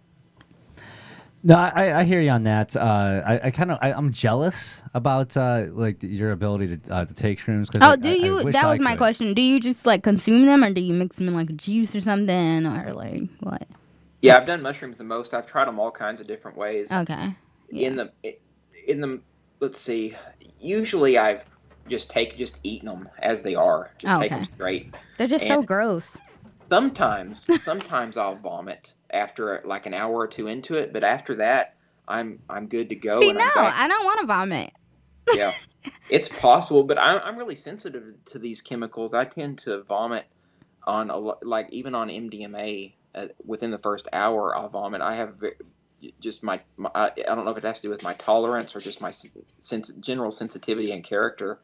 No, I hear you on that. I'm jealous about like your ability to take shrooms. Oh, do you? That was my question. Do you just like consume them, or do you mix them in like a juice or something, or like what? Yeah, I've done mushrooms the most. I've tried them all kinds of different ways. Okay. Yeah. In the let's see. Usually I've just eaten them as they are. Just take them straight. They're just so gross. Sometimes I'll vomit after like an hour or two into it, but after that, I'm good to go. See, no, I don't want to vomit. Yeah, it's possible, but I'm really sensitive to these chemicals. I tend to vomit on even on MDMA. Within the first hour, I'll vomit. I have just I don't know if it has to do with my tolerance or just my general sensitivity and character.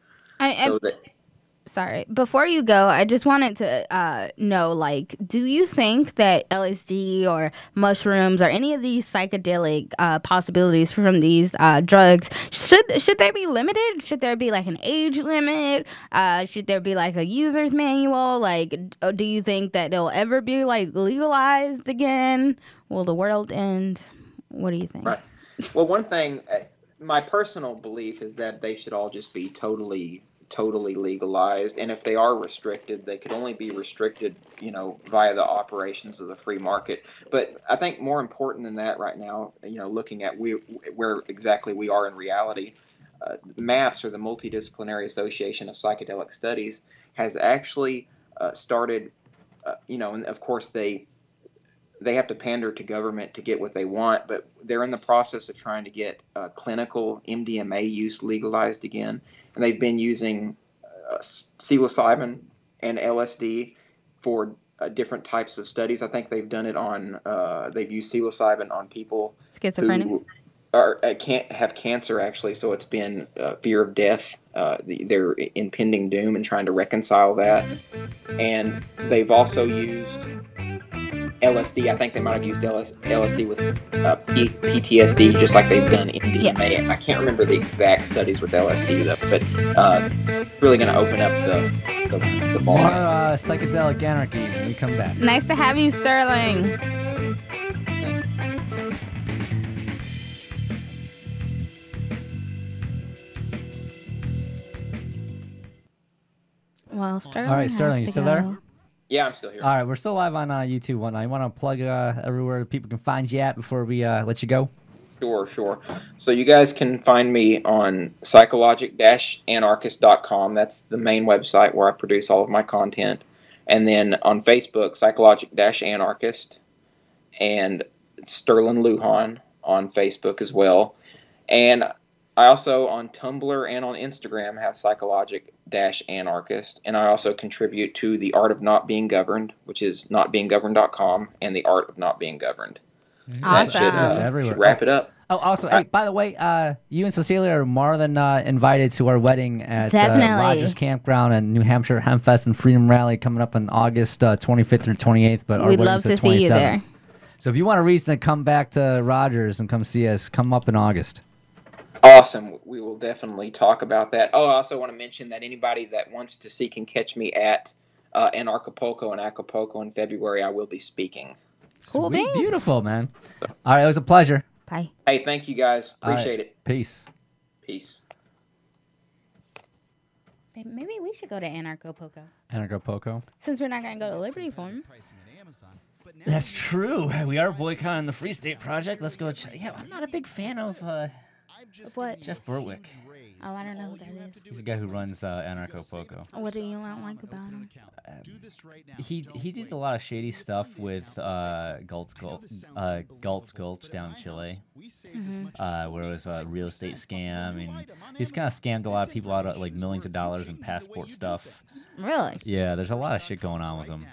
Sorry. Before you go, I just wanted to know, like, do you think that LSD or mushrooms or any of these psychedelic possibilities from these drugs, should they be limited? Should there be, like, an age limit? Should there be, like, a user's manual? Like, do you think that they'll ever be, like, legalized again? Will the world end? What do you think? Right. Well, one thing, my personal belief is that they should all just be totally legalized, and if they are restricted, they could only be restricted, via the operations of the free market. But I think more important than that right now, looking at where exactly we are in reality, MAPS, or the Multidisciplinary Association of Psychedelic Studies, has actually started, and of course they have to pander to government to get what they want, but they're in the process of trying to get clinical MDMA use legalized again. And they've been using psilocybin and LSD for different types of studies. I think they've done it on, they've used psilocybin on people schizophrenic who can't have cancer, actually. So it's been fear of death, their impending doom, and trying to reconcile that. And they've also used LSD. I think they might have used LSD with PTSD, just like they've done MDMA. Yeah. I can't remember the exact studies with LSD, though, but really going to open up the ball. More psychedelic anarchy when we come back. Nice to have you, Sterling. Well, Sterling. All right, Sterling, you still there? Yeah, I'm still here. All right, we're still live on YouTube. You want to plug everywhere people can find you at before we let you go? Sure. So you guys can find me on psychologic-anarchist.com. That's the main website where I produce all of my content. And then on Facebook, psychologic-anarchist, and Sterling Lujan on Facebook as well. And I also, on Tumblr and on Instagram, have psychologic-anarchist, and I also contribute to The Art of Not Being Governed, which is notbeinggoverned.com, and The Art of Not Being Governed. Awesome. That should wrap it up. Oh, also, hey, by the way, you and Cecilia are more than invited to our wedding at Rogers Campground and New Hampshire Hempfest and Freedom Rally coming up on August 25th through 28th. But we'd love to see you there. So if you want a reason to come back to Rogers and come see us, come up in August. Awesome. We will definitely talk about that. Oh, I also want to mention that anybody that wants to see can catch me at Anarchapulco and Acapulco in February. I will be speaking. Cool, Sweet, thanks. beautiful, man. All right, it was a pleasure. Bye. Hey, thank you guys. All right, Appreciate it. Peace. Peace. Maybe we should go to Anarchapulco. Anarchapulco. Since we're not going to go to Liberty Forum. That's true. We are boycotting the Free State Project. Let's go. Yeah, I'm not a big fan of What? Jeff Berwick. Oh, I don't know who that is. He's the guy who runs Anarchapulco. What do you not like about him? He did a lot of shady stuff with Galt's Gulch down in Chile, where it was a real estate scam, and he's kind of scammed a lot of people out of like millions of dollars in passport stuff. Really? Yeah, there's a lot of shit going on with him.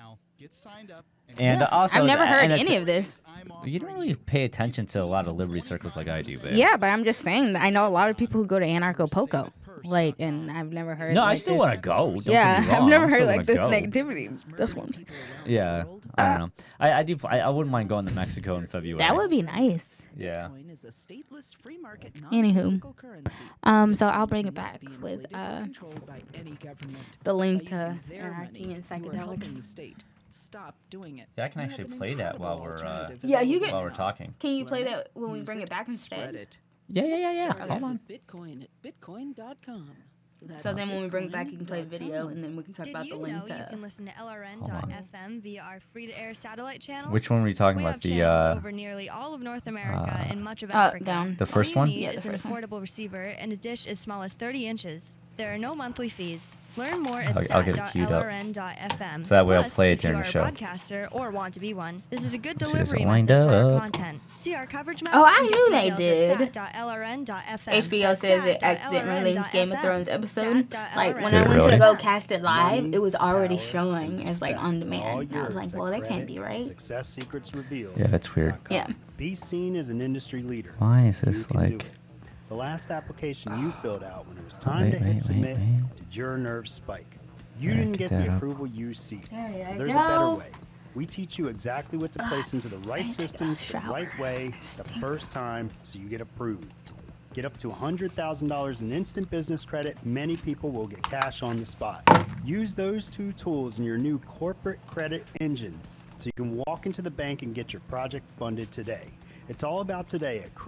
And also, I've never heard any of this. You don't really pay attention to a lot of Liberty circles like I do, babe. Yeah, but I'm just saying that I know a lot of people who go to Anarchapulco. Like, and I've never heard. No, like I still this. want to go. Don't Yeah, get me wrong. I've never I heard still like this wanna go. negativity. This one. Yeah, I don't know. I do. I wouldn't mind going to Mexico in February. That would be nice. Yeah. Is a stateless free market Anywho, currency. so I'll bring it back with controlled by any government. the link By to using their Anarchy money, and you are helping the Psychedelics. state. Stop doing it. Yeah, I can We actually have an play that while incredible we're alternative Yeah, you available can. while we're talking. Can you play Lend that when we bring music, it back spread instead? it. Yeah. Start Hold on. with Bitcoin at bitcoin.com. So then when we bring it back, you can play the video, and then we can talk about the Did you link know you to. can listen to LRN.FM via our free-to-air satellite channels? Which one were you talking We about? have The channels over nearly all of North America and much of Africa. Down. The first all one? you need Yeah, is the an first one. affordable receiver and a dish as small as 30 inches. There are no monthly fees. Learn more at I'll get it queued up. sat.lrn.fm. So that way I'll Plus, play it if you during are the a show. broadcaster or want to be one, this is a good See, is it delivery lined method for our up? content. See our coverage maps Oh, I and get knew they details did. at sat.lrn.fm. HBO says it accidentally linked Game of Thrones episode. Like when I Did it went to really? go cast it live, it was already showing as like on demand. I was like, well, that can't be right. Success Secrets Revealed. Yeah, that's weird. Yeah. Be seen as an industry leader. Why is You this can do like? it. The last application you filled out when it was time to hit submit did your nerves spike. You Yeah, didn't get get that the up. approval you seek. There you There's go. a better way. We teach you exactly what to place into the right systems the right way the first time so you get approved. Get up to $100,000 in instant business credit. Many people will get cash on the spot. Use those two tools in your new corporate credit engine so you can walk into the bank and get your project funded today. It's all about today at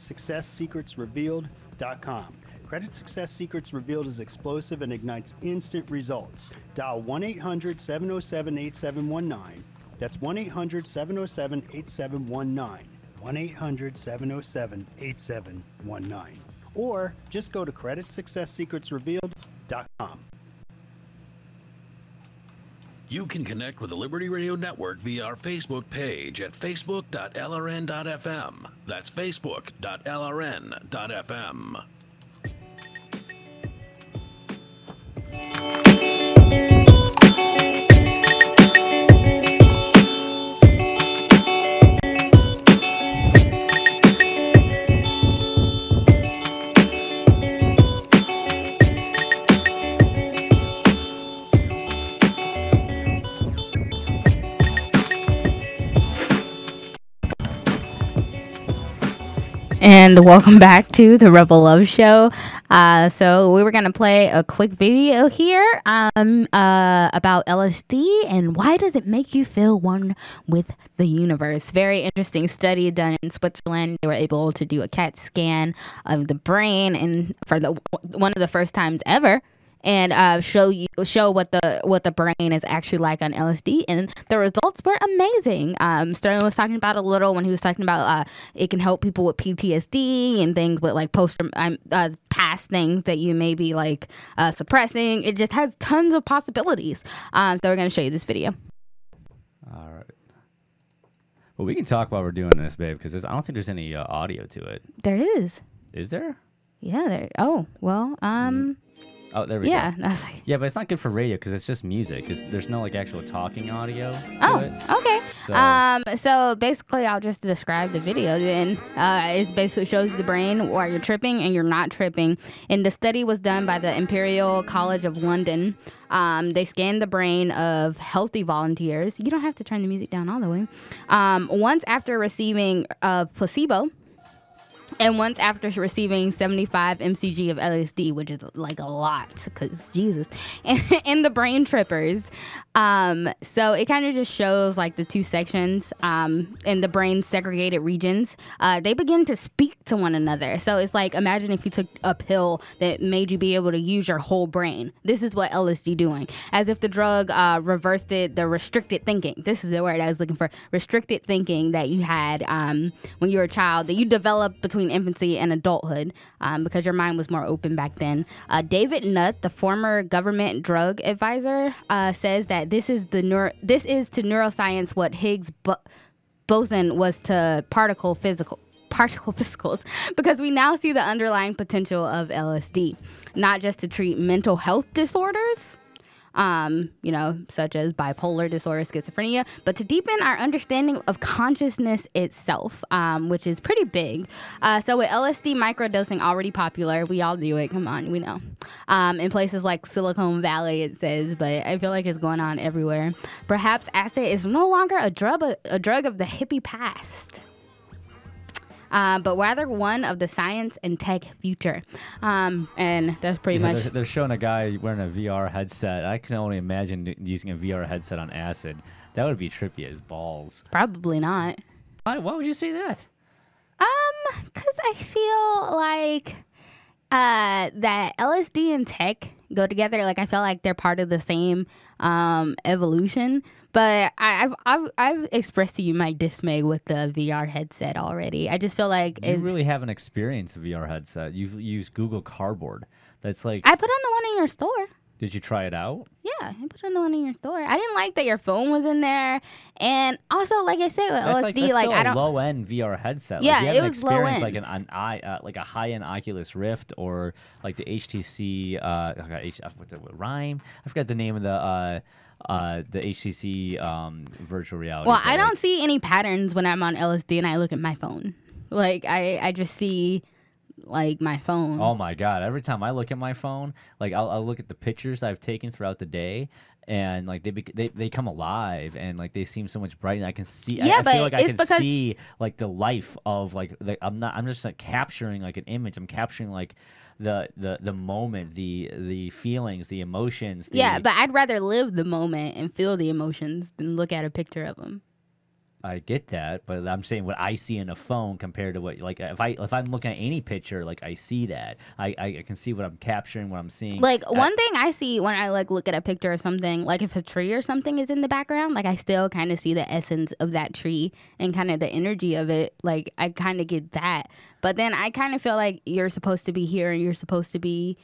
creditsuccesssecretsrevealed.com. Credit Success Secrets Revealed is explosive and ignites instant results. Dial 1-800-707-8719. That's 1-800-707-8719. 1-800-707-8719. Or just go to creditsuccesssecretsrevealed.com. You can connect with the Liberty Radio Network via our Facebook page at facebook.lrn.fm. That's facebook.lrn.fm. And welcome back to the Rebel Love Show. So we were gonna play a quick video here about LSD and why does it make you feel one with the universe. Very interesting study done in Switzerland. They were able to do a CAT scan of the brain, and for one of the first times ever. And show what the brain is actually like on LSD, and the results were amazing. Sterling was talking about a little when he was talking about it can help people with PTSD and things with like past things that you may be like suppressing. It just has tons of possibilities. So we're gonna show you this video. All right. Well, we can talk while we're doing this, babe, because I don't think there's any audio to it. There is. Is there? Yeah. There. Oh well. Oh, there we Yeah, go. I was like, yeah, but it's not good for radio because it's just music. There's no like actual talking audio to it. Okay. So- So basically, I'll just describe the video. Then it basically shows the brain where you're tripping and you're not tripping. And the study was done by the Imperial College of London. They scanned the brain of healthy volunteers. You don't have to turn the music down all the way. Once after receiving a placebo. And once after receiving 75 mcg of LSD, which is like a lot, because Jesus, in the brain trippers. So it kind of just shows like the two sections in the brain segregated regions. They begin to speak to one another. So it's like, imagine if you took a pill that made you be able to use your whole brain. This is what LSD doing. As if the drug reversed the restricted thinking. This is the word I was looking for. Restricted thinking that you had when you were a child, that you developed between infancy and adulthood, because your mind was more open back then. David Nutt, the former government drug advisor, says that this is to neuroscience what Higgs boson was to particle physicals, because we now see the underlying potential of LSD, not just to treat mental health disorders, such as bipolar disorder, schizophrenia, but to deepen our understanding of consciousness itself, which is pretty big. So with LSD microdosing already popular, we all do it, come on, we know. In places like Silicon Valley, it says, but I feel like it's going on everywhere. Perhaps acid is no longer a drug of the hippie past, but rather one of the science and tech future. And that's pretty much... They're showing a guy wearing a VR headset. I can only imagine using a VR headset on acid. That would be trippy as balls. Probably not. Why would you say that? Because I feel like that LSD and tech go together. Like, I feel like they're part of the same evolution. But I've expressed to you my dismay with the VR headset already. I just feel like you really haven't experienced a VR headset. You've used Google Cardboard. That's like, I put on the one in your store. Did you try it out? Yeah, I put on the one in your store. I didn't like that your phone was in there, and also, like I said, with LSD, that's I don't. Low end VR headset. Yeah, like, you haven't it was low end. Like a high end Oculus Rift or like the HTC. Rime. I forgot the name of the HTC virtual reality. Well, I don't see any patterns when I'm on LSD and I look at my phone. Like I just see like my phone. Oh my God! Every time I look at my phone, like I'll look at the pictures I've taken throughout the day, and like they come alive, and like they seem so much brighter. I can see. Yeah, I feel like I can see like the life of like I'm just like capturing like an image. I'm capturing like the moment, the feelings, the emotions. Yeah, but I'd rather live the moment and feel the emotions than look at a picture of them. I get that, but I'm saying what I see in a phone compared to what, like, if I'm looking at any picture, like I see that, I can see what I'm capturing, what I'm seeing. Like one thing I see when I like look at a picture of something, like if a tree or something is in the background, like I still kind of see the essence of that tree and kind of the energy of it. Like I kind of get that, but then I kind of feel like you're supposed to be here and you're supposed to be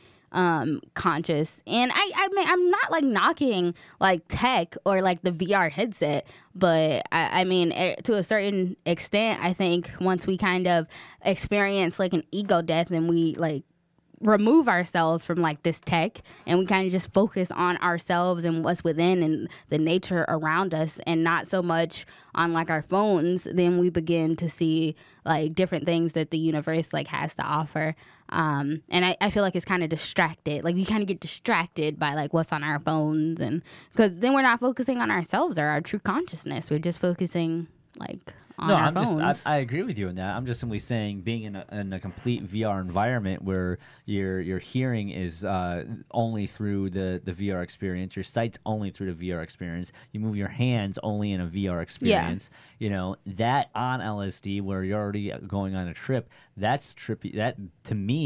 conscious, and I mean I'm not like knocking like tech or like the VR headset, but I mean to a certain extent I think once we kind of experience like an ego death and we like remove ourselves from like this tech and we kind of just focus on ourselves and what's within and the nature around us and not so much on like our phones, then we begin to see like different things that the universe like has to offer. And I feel like it's kind of distracted. Like we kind of get distracted by like what's on our phones, and because then we're not focusing on ourselves or our true consciousness. We're just focusing like on our phones. I agree with you on that. I'm just simply saying being in a complete VR environment where your hearing is only through the VR experience, your sight's only through the VR experience, you move your hands only in a VR experience. Yeah. You know, that on LSD where you're already going on a trip, that's trippy. That to me,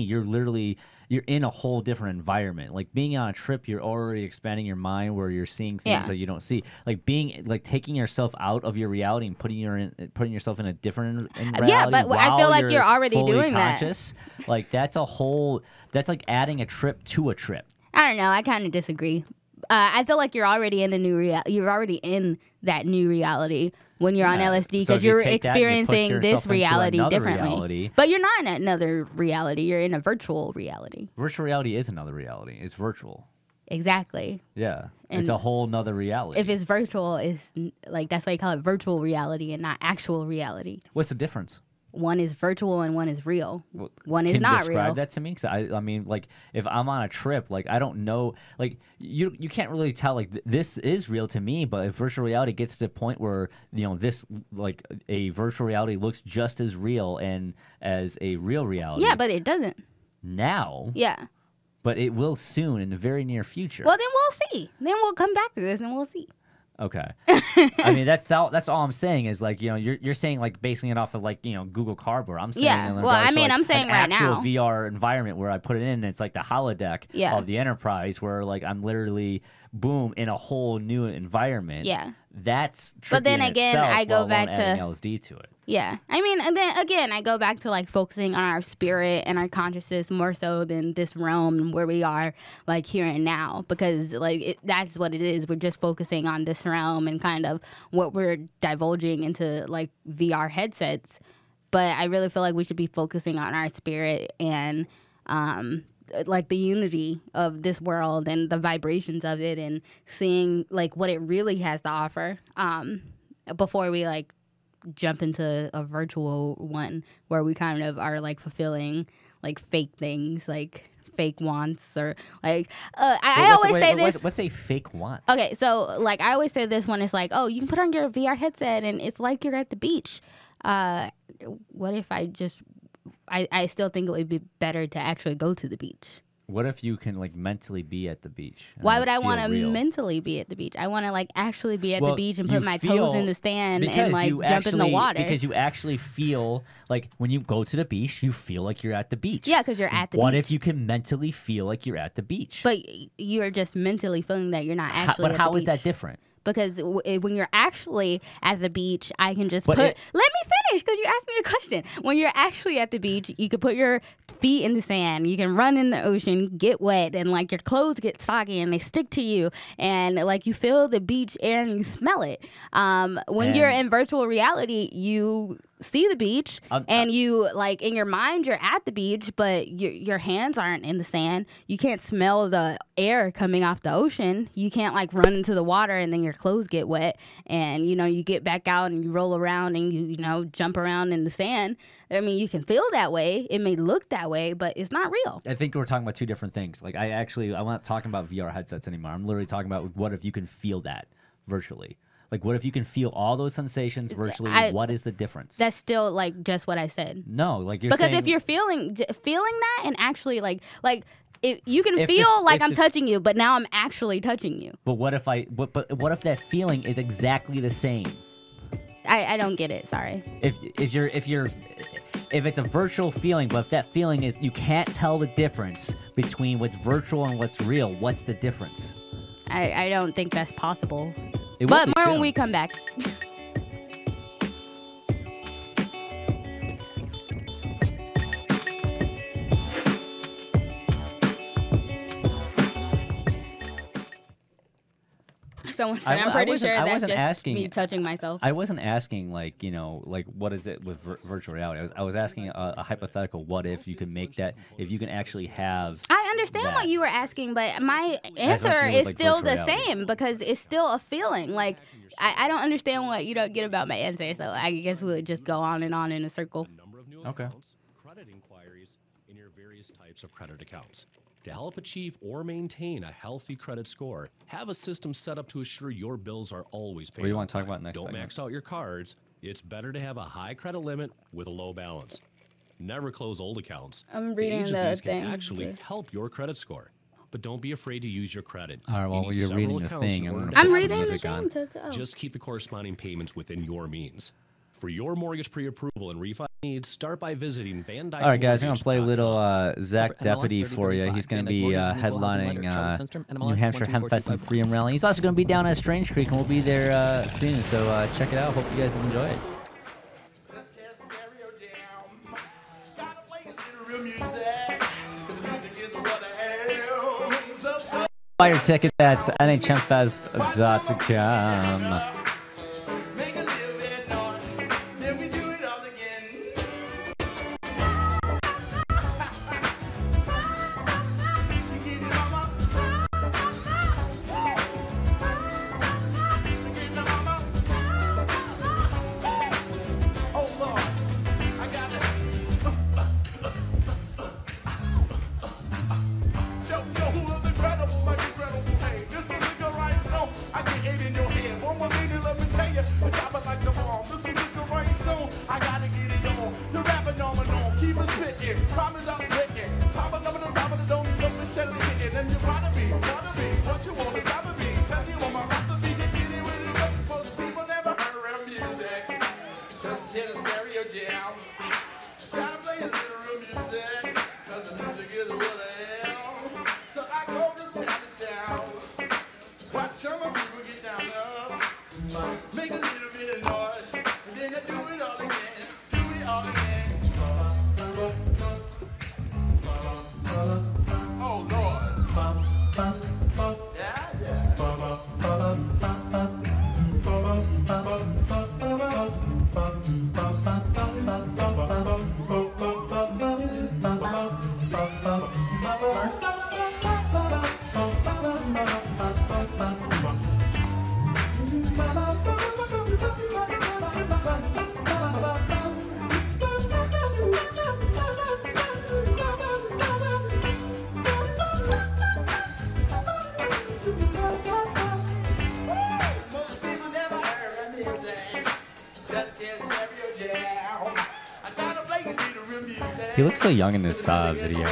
you're in a whole different environment. Like being on a trip, you're already expanding your mind where you're seeing things that you don't see. Like taking yourself out of your reality and putting yourself in a different reality. Yeah, but I feel like you're already doing conscious. That. Like that's like adding a trip to a trip. I don't know. I kind of disagree. I feel like you're already in a new you're already in that new reality when you're on LSD because you're experiencing this reality differently. But you're not in another reality. You're in a virtual reality. Virtual reality is another reality. It's virtual. Exactly. Yeah. And it's a whole nother reality. If it's virtual, it's like that's why you call it virtual reality and not actual reality. What's the difference? one is virtual and one is real. One is Can you not describe real. that to me? Because I mean, like, if I'm on a trip, like, I don't know, like, you can't really tell, like, this is real to me, but if virtual reality gets to a point where, you know, this, like, a virtual reality looks just as real and as a real reality. Yeah, but it doesn't. Now. Yeah. But it will soon in the very near future. Well, then we'll see. Then we'll come back to this and we'll see. Okay. I mean, that's all I'm saying is, like, you know, you're saying, like, basing it off of, like, you know, Google Cardboard. I'm saying, Yeah. in Well, I regards to, mean, like, I'm saying an right actual now. VR environment where I put it in, and it's like the holodeck Yeah. of the Enterprise, where, like, I'm literally, boom, in a whole new environment. Yeah. That's trippy But then in again, itself, I go while back adding to- LSD to it. Yeah. I mean, and then again, I go back to like focusing on our spirit and our consciousness more so than this realm where we are like here and now, because like that's what it is. We're just focusing on this realm and kind of what we're divulging into like VR headsets. But I really feel like we should be focusing on our spirit and like the unity of this world and the vibrations of it and seeing like what it really has to offer before we like jump into a virtual one where we kind of are like fulfilling like fake things, like fake wants or like I always say this. What's a fake want? Okay, so like I always say this when it's like, oh, you can put on your VR headset and it's like you're at the beach. What if I still think it would be better to actually go to the beach. What if you can like mentally be at the beach? Why would I want to mentally be at the beach? I want to like actually be at the Well, beach and you put my feel- toes in the sand because and like you jump in the actually- water. Because you actually feel like when you go to the beach, you feel like you're at the beach. Yeah, 'cause you're at the What beach. if you can mentally feel like you're at the beach? But you're just mentally feeling that you're not actually. But at how the is that beach. different? Because when you're actually at the beach, I can just But put. it- Let me finish, because you asked me a question. When you're actually at the beach, you can put your feet in the sand. You can run in the ocean, get wet, and like your clothes get soggy and they stick to you, and like you feel the beach air and you smell it. When you're in virtual reality, you see the beach and you like in your mind you're at the beach, but your hands aren't in the sand. You can't smell the air coming off the ocean. You can't like run into the water and then your clothes get wet and you know you get back out and you roll around and you know jump around in the sand. I mean, you can feel that way. It may look that way, but it's not real. I think we're talking about two different things. Like I'm not talking about VR headsets anymore. I'm literally talking about what if you can feel that virtually. Like, what if you can feel all those sensations virtually? What is the difference? That's still like just what I said. No, like you're because saying, if you're feeling that and actually like if you can feel like I'm touching you, but now I'm actually touching you. But what if but what if that feeling is exactly the same? I don't get it. Sorry. If it's a virtual feeling, but if that feeling is you can't tell the difference between what's virtual and what's real, what's the difference? I don't think that's possible. It But will be more soon. when we come back. Someone said, I'm pretty sure that's just me touching myself. I wasn't asking like, you know, like what is it with virtual reality? I was asking a hypothetical. What if you can make that? If you can actually have. I understand what you were asking, but my answer nothing to do with, is like, still virtual the reality. same because it's still a feeling. Like I don't understand what you don't get about my answer, so I guess we'll just go on in a circle. Okay. Credit inquiries in your various types of credit accounts. To help achieve or maintain a healthy credit score, have a system set up to assure your bills are always paid. What do you on want to talk time. about next Don't segment? max out your cards. It's better to have a high credit limit with a low balance. Never close old accounts. I'm reading Each of the these can thing. actually help your credit score. But don't be afraid to use your credit. All right, well, You need you're several reading the accounts thing. in I'm order gonna to put I'm some reading the music on. thing. Just keep the corresponding payments within your means. For your mortgage pre-approval and refi needs, start by visiting Van Dyke. All right, guys, I'm going to play a little Zach MLS Deputy for you. 3035, He's going to Van be Dyke Mortgage and Equal Housing Lender, Charles headlining Sundstrom, New NMLS Hampshire Hemp Fest and 12425. Freedom Rally. He's also going to be down at Strange Creek, and we'll be there soon. So check it out. Hope you guys enjoy it. Buy your ticket at NHMFest.com. Oh Lord, I got for me to let me tell you, I drop it like the bomb. This is the right zone. I gotta get it on. The rapping on and on, keep it spitting. Promise I'm licking. Pop it up on the top of the dome, don't be shelly hitting. And you wanna be what you want to stop it be. Tell you what my recipe can get it with it. Most people never heard real music. Just hear the stereo jam. Gotta play a little real music. Cause the music is what I am. So I go from town to town. Watch some of people get down up. Make a little bit of noise. And then I do it all again. Do it all again. Oh Lord. Yeah, yeah. He looks so young in this video.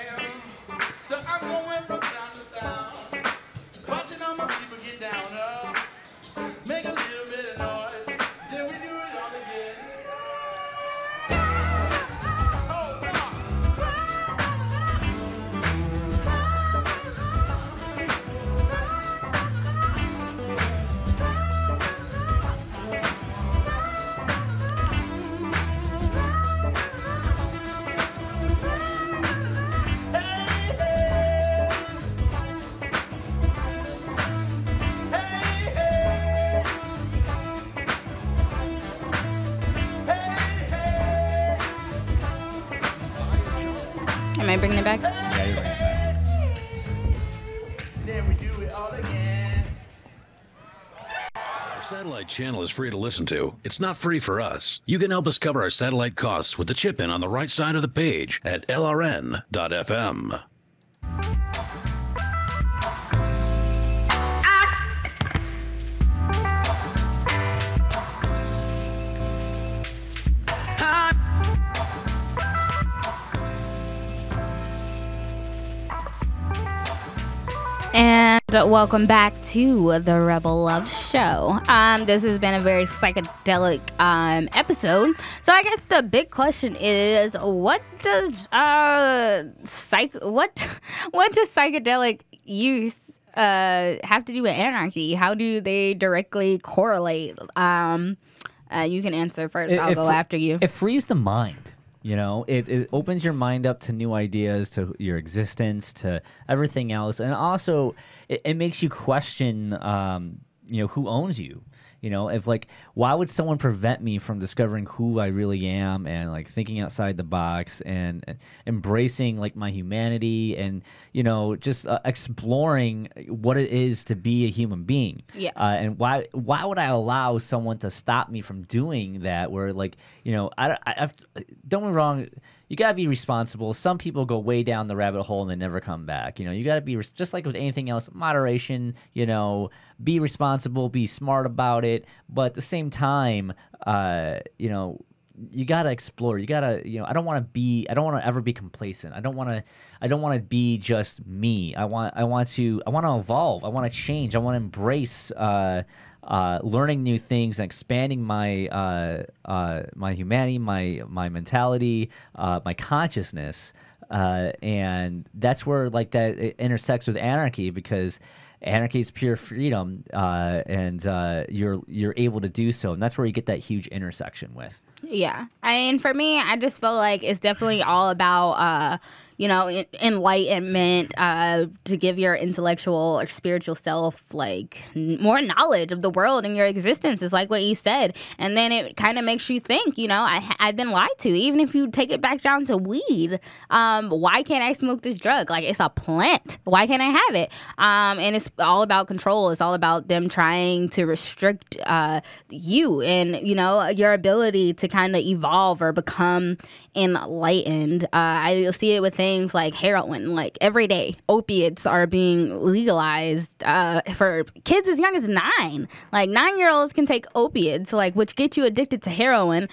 Am I bringing it back? Yeah, you're bringing it back. Then we do it all again. Our satellite channel is free to listen to. It's not free for us. You can help us cover our satellite costs with the chip in on the right side of the page at lrn.fm. And welcome back to the Rebel Love Show. This has been a very psychedelic episode. So I guess the big question is, what does psychedelic use have to do with anarchy? How do they directly correlate? You can answer first. I'll go after you. It frees the mind. You know, it opens your mind up to new ideas, to your existence, to everything else. And also, it makes you question, who owns you? You know, if like, why would someone prevent me from discovering who I really am and like thinking outside the box and embracing like my humanity and, just exploring what it is to be a human being. Yeah. And why would I allow someone to stop me from doing that? Where like, don't get me wrong. You got to be responsible. Some people go way down the rabbit hole and they never come back. You got to be just like with anything else, moderation, be responsible, be smart about it. But at the same time, you got to explore. You got to, I don't want to ever be complacent. I don't want to be just me. I want to evolve. I want to change. I want to embrace, learning new things and expanding my my humanity, my mentality, my consciousness, and that's where like that it intersects with anarchy, because anarchy is pure freedom, and you're able to do so, and that's where you get that huge intersection with. Yeah, for me, I just feel like it's definitely all about enlightenment, to give your intellectual or spiritual self like more knowledge of the world and your existence, is like what you said. And then it kind of makes you think, I've been lied to. Even if you take it back down to weed, why can't I smoke this drug? Like, it's a plant. Why can't I have it? And it's all about control. It's all about them trying to restrict you and, your ability to kind of evolve or become enlightened. I see it with things like heroin. Like every day, opiates are being legalized for kids as young as 9. Like 9-year-olds can take opiates, like which get you addicted to heroin.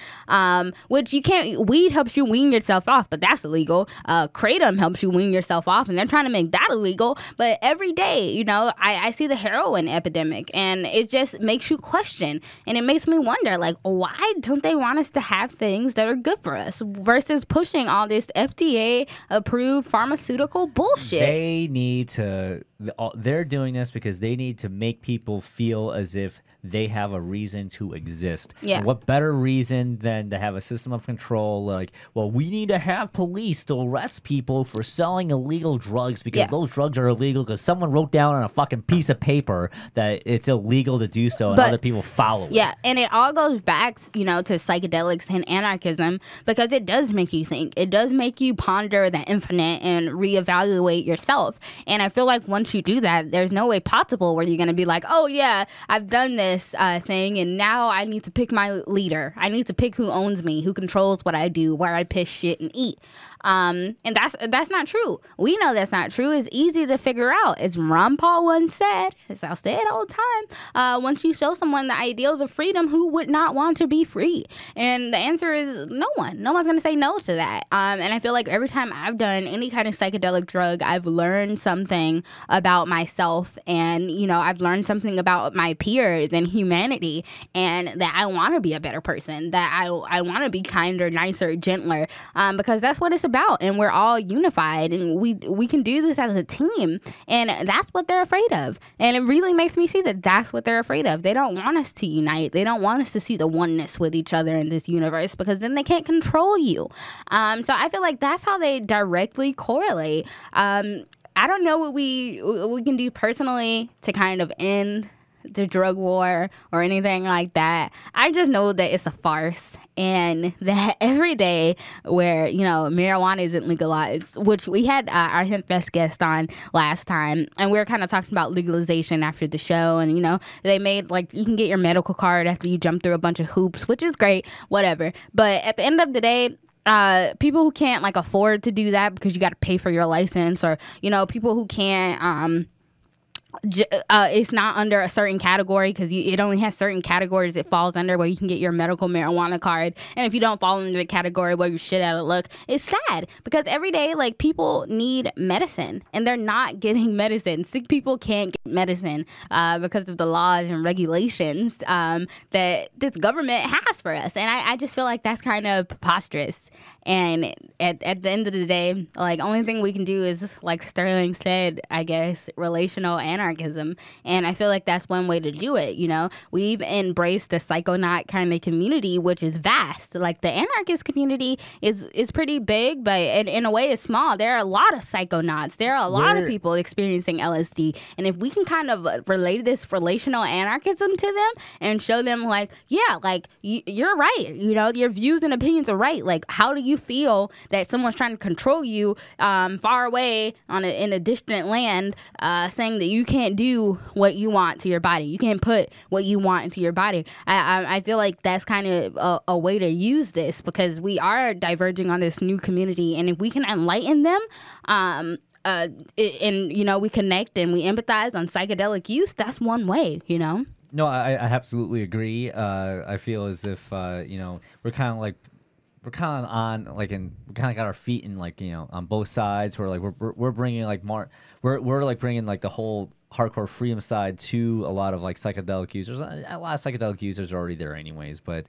Which you can't. Weed helps you wean yourself off, but that's illegal. Kratom helps you wean yourself off, and they're trying to make that illegal. But every day, you know, I see the heroin epidemic, and it just makes you question, and it makes me wonder, like, why don't they want us to have things that are good for us versus pushing all this FDA-approved pharmaceutical bullshit? They need to. They're doing this because they need to make people feel as if they have a reason to exist. Yeah. And what better reason than to have a system of control? Like, well, we need to have police to arrest people for selling illegal drugs because those drugs are illegal because someone wrote down on a fucking piece of paper that it's illegal to do so, and But- other people follow it. Yeah, and it all goes back, you know, to psychedelics and anarchism because it does make you think. It does make you ponder the infinite and reevaluate yourself. And I feel like once you do that, there's no way possible where you're going to be like, oh, yeah, I've done this thing, and now I need to pick my leader. I need to pick who owns me, who controls what I do, where I piss, shit, and eat. And that's not true. We know that's not true. It's easy to figure out. As Ron Paul once said, as I'll say it all the time, once you show someone the ideals of freedom, who would not want to be free? And the answer is no one. No one's going to say no to that. And I feel like every time I've done any kind of psychedelic drug, I've learned something about myself, and, you know, I've learned something about my peers and humanity, and that I want to be a better person, that I want to be kinder, nicer, gentler, because that's what it's about, and we're all unified, and we can do this as a team, and that's what they're afraid of. And it really makes me see that that's what they're afraid of. They don't want us to unite. They don't want us to see the oneness with each other in this universe, because then they can't control you. So I feel like that's how they directly correlate. I don't know what we can do personally to kind of end the drug war or anything like that. I just know that it's a farce, and that every day where, you know, marijuana isn't legalized, which we had our HempFest guest on last time, and we were kind of talking about legalization after the show, and, you know, they made, like, you can get your medical card after you jump through a bunch of hoops, which is great, whatever. But at the end of the day, people who can't, like, afford to do that because you got to pay for your license, or, you know, people who can't, it's not under a certain category because it only has certain categories it falls under where you can get your medical marijuana card. And if you don't fall into the category where you're shit out of luck, it's sad because every day, like, people need medicine and they're not getting medicine. Sick people can't get medicine because of the laws and regulations that this government has for us. And I just feel like that's kind of preposterous. And at the end of the day, like, only thing we can do is, like Sterling said, I guess, relational anarchism. And I feel like that's one way to do it, you know? We've embraced the psychonaut kind of community, which is vast. Like, the anarchist community is pretty big, but in a way it's small. There are a lot of psychonauts. There are a lot of people experiencing LSD. And if we can kind of relate this relational anarchism to them and show them, like, yeah, like, you're right. You know, your views and opinions are right. Like, how do you feel that someone's trying to control you far away in a distant land, saying that you can't do what you want to your body, you can't put what you want into your body? I feel like that's kind of a way to use this, because we are diverging on this new community, and if we can enlighten them, and, you know, we connect and we empathize on psychedelic use, that's one way, you know? No, I absolutely agree. I feel as if, you know, we're kind of on, like, and we kind of got our feet in, like, you know, on both sides. We're like, we're bringing, like, we're like bringing, like, the whole hardcore freedom side to a lot of, like, psychedelic users. A lot of psychedelic users are already there anyways, but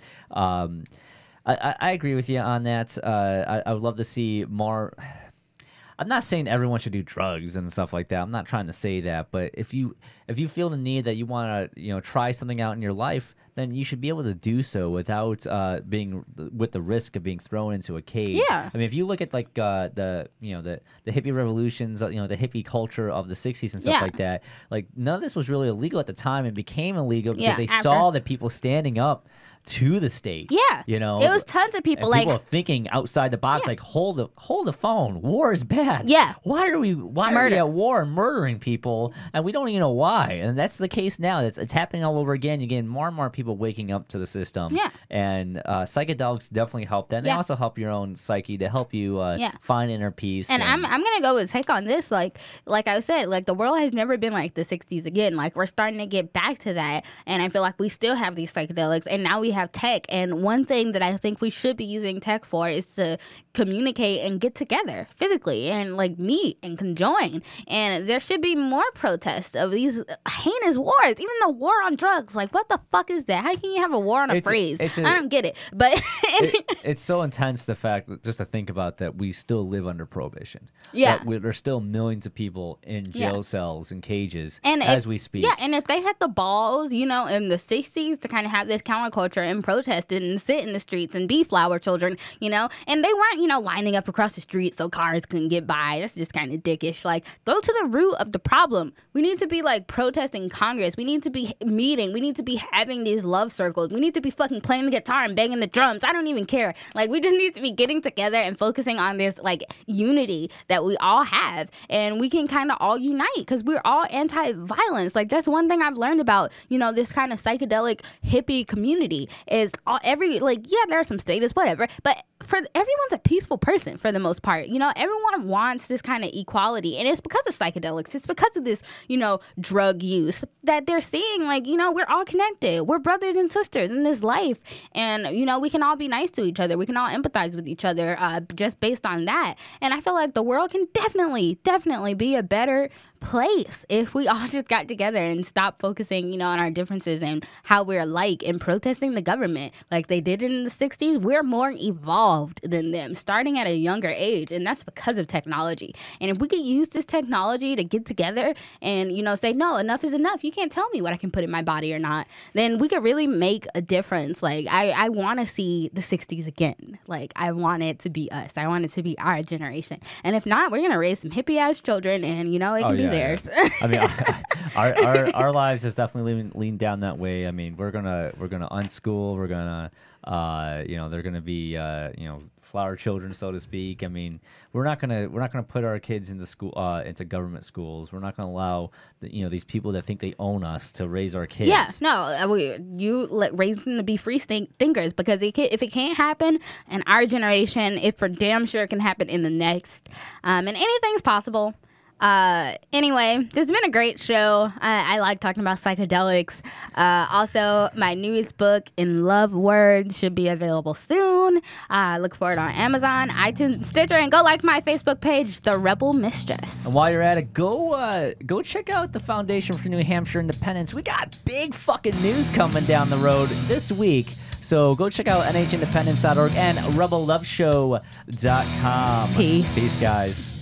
I agree with you on that. I would love to see more. I'm not saying everyone should do drugs and stuff like that. I'm not trying to say that, but if you feel the need that you want to, you know, try something out in your life, then you should be able to do so without being with the risk of being thrown into a cage. Yeah. I mean, if you look at, like, the hippie revolutions, you know, the hippie culture of the 60s and stuff like that, like, none of this was really illegal at the time. It became illegal because they saw the people standing up to the state. Yeah. You know, it was tons of people, and like, people thinking outside the box, like, hold the phone. War is bad. Yeah. Why are we at war and murdering people, and we don't even know why? why. And that's the case now. It's happening all over again. You're getting more and more people waking up to the system. Yeah. And psychedelics definitely help that. And they also help your own psyche to help you find inner peace. And I'm gonna go with take on this. Like I said, like the world has never been like the 60s again. Like we're starting to get back to that. And I feel like we still have these psychedelics, and now we have tech. And one thing that I think we should be using tech for is to communicate and get together physically and like meet and conjoin. And there should be more protests of these heinous wars, even the war on drugs. Like, what the fuck is that? How can you have a war on a phrase? I don't get it. But it's so intense, the fact that just to think about that we still live under prohibition. Yeah. That there's still millions of people in jail cells and cages as we speak. Yeah, and if they had the balls, you know, in the 60s to kind of have this counterculture and protest and sit in the streets and be flower children, you know, and they weren't, you know, lining up across the street so cars couldn't get by. That's just kind of dickish. Like, go to the root of the problem. We need to be, like, protesting Congress. We need to be meeting. We need to be having these love circles. We need to be fucking playing the guitar and banging the drums. I don't even care. Like, we just need to be getting together and focusing on this, like, unity that we all have. And we can kind of all unite because we're all anti-violence. Like, that's one thing I've learned about, you know, this kind of psychedelic hippie community is there are some status, whatever, but everyone's a peaceful person for the most part. You know, everyone wants this kind of equality, and it's because of psychedelics. It's because of this, you know, drug use that they're seeing, like, you know, we're all connected. We're brothers and sisters in this life, and, you know, we can all be nice to each other. We can all empathize with each other just based on that. And I feel like the world can definitely be a better place if we all just got together and stopped focusing, you know, on our differences and how we're alike and protesting the government like they did in the 60s. We're more evolved than them, starting at a younger age, and that's because of technology. And if we could use this technology to get together and, you know, say, no, enough is enough. You can't tell me what I can put in my body or not. Then we could really make a difference. Like, I want to see the 60s again. Like, I want it to be us. I want it to be our generation. And if not, we're going to raise some hippie-ass children, and, you know, it can be theirs. I mean, our lives has definitely leaned down that way. I mean, we're gonna unschool. We're gonna you know, they're gonna be you know, flower children, so to speak. I mean, we're not gonna put our kids into school, into government schools. We're not gonna allow you know, these people that think they own us to raise our kids. Yeah, no, you raise them to be free thinkers, because if it can't happen in our generation, it for damn sure can happen in the next. And anything's possible. Anyway, this has been a great show. I like talking about psychedelics. Also, my newest book, In Love Words, should be available soon. Look for it on Amazon, iTunes, Stitcher, and go like my Facebook page, The Rebel Mistress. And while you're at it, go check out the Foundation for New Hampshire Independence. We got big fucking news coming down the road this week. So go check out NHindependence.org and RebelLoveShow.com. Peace. Peace, guys.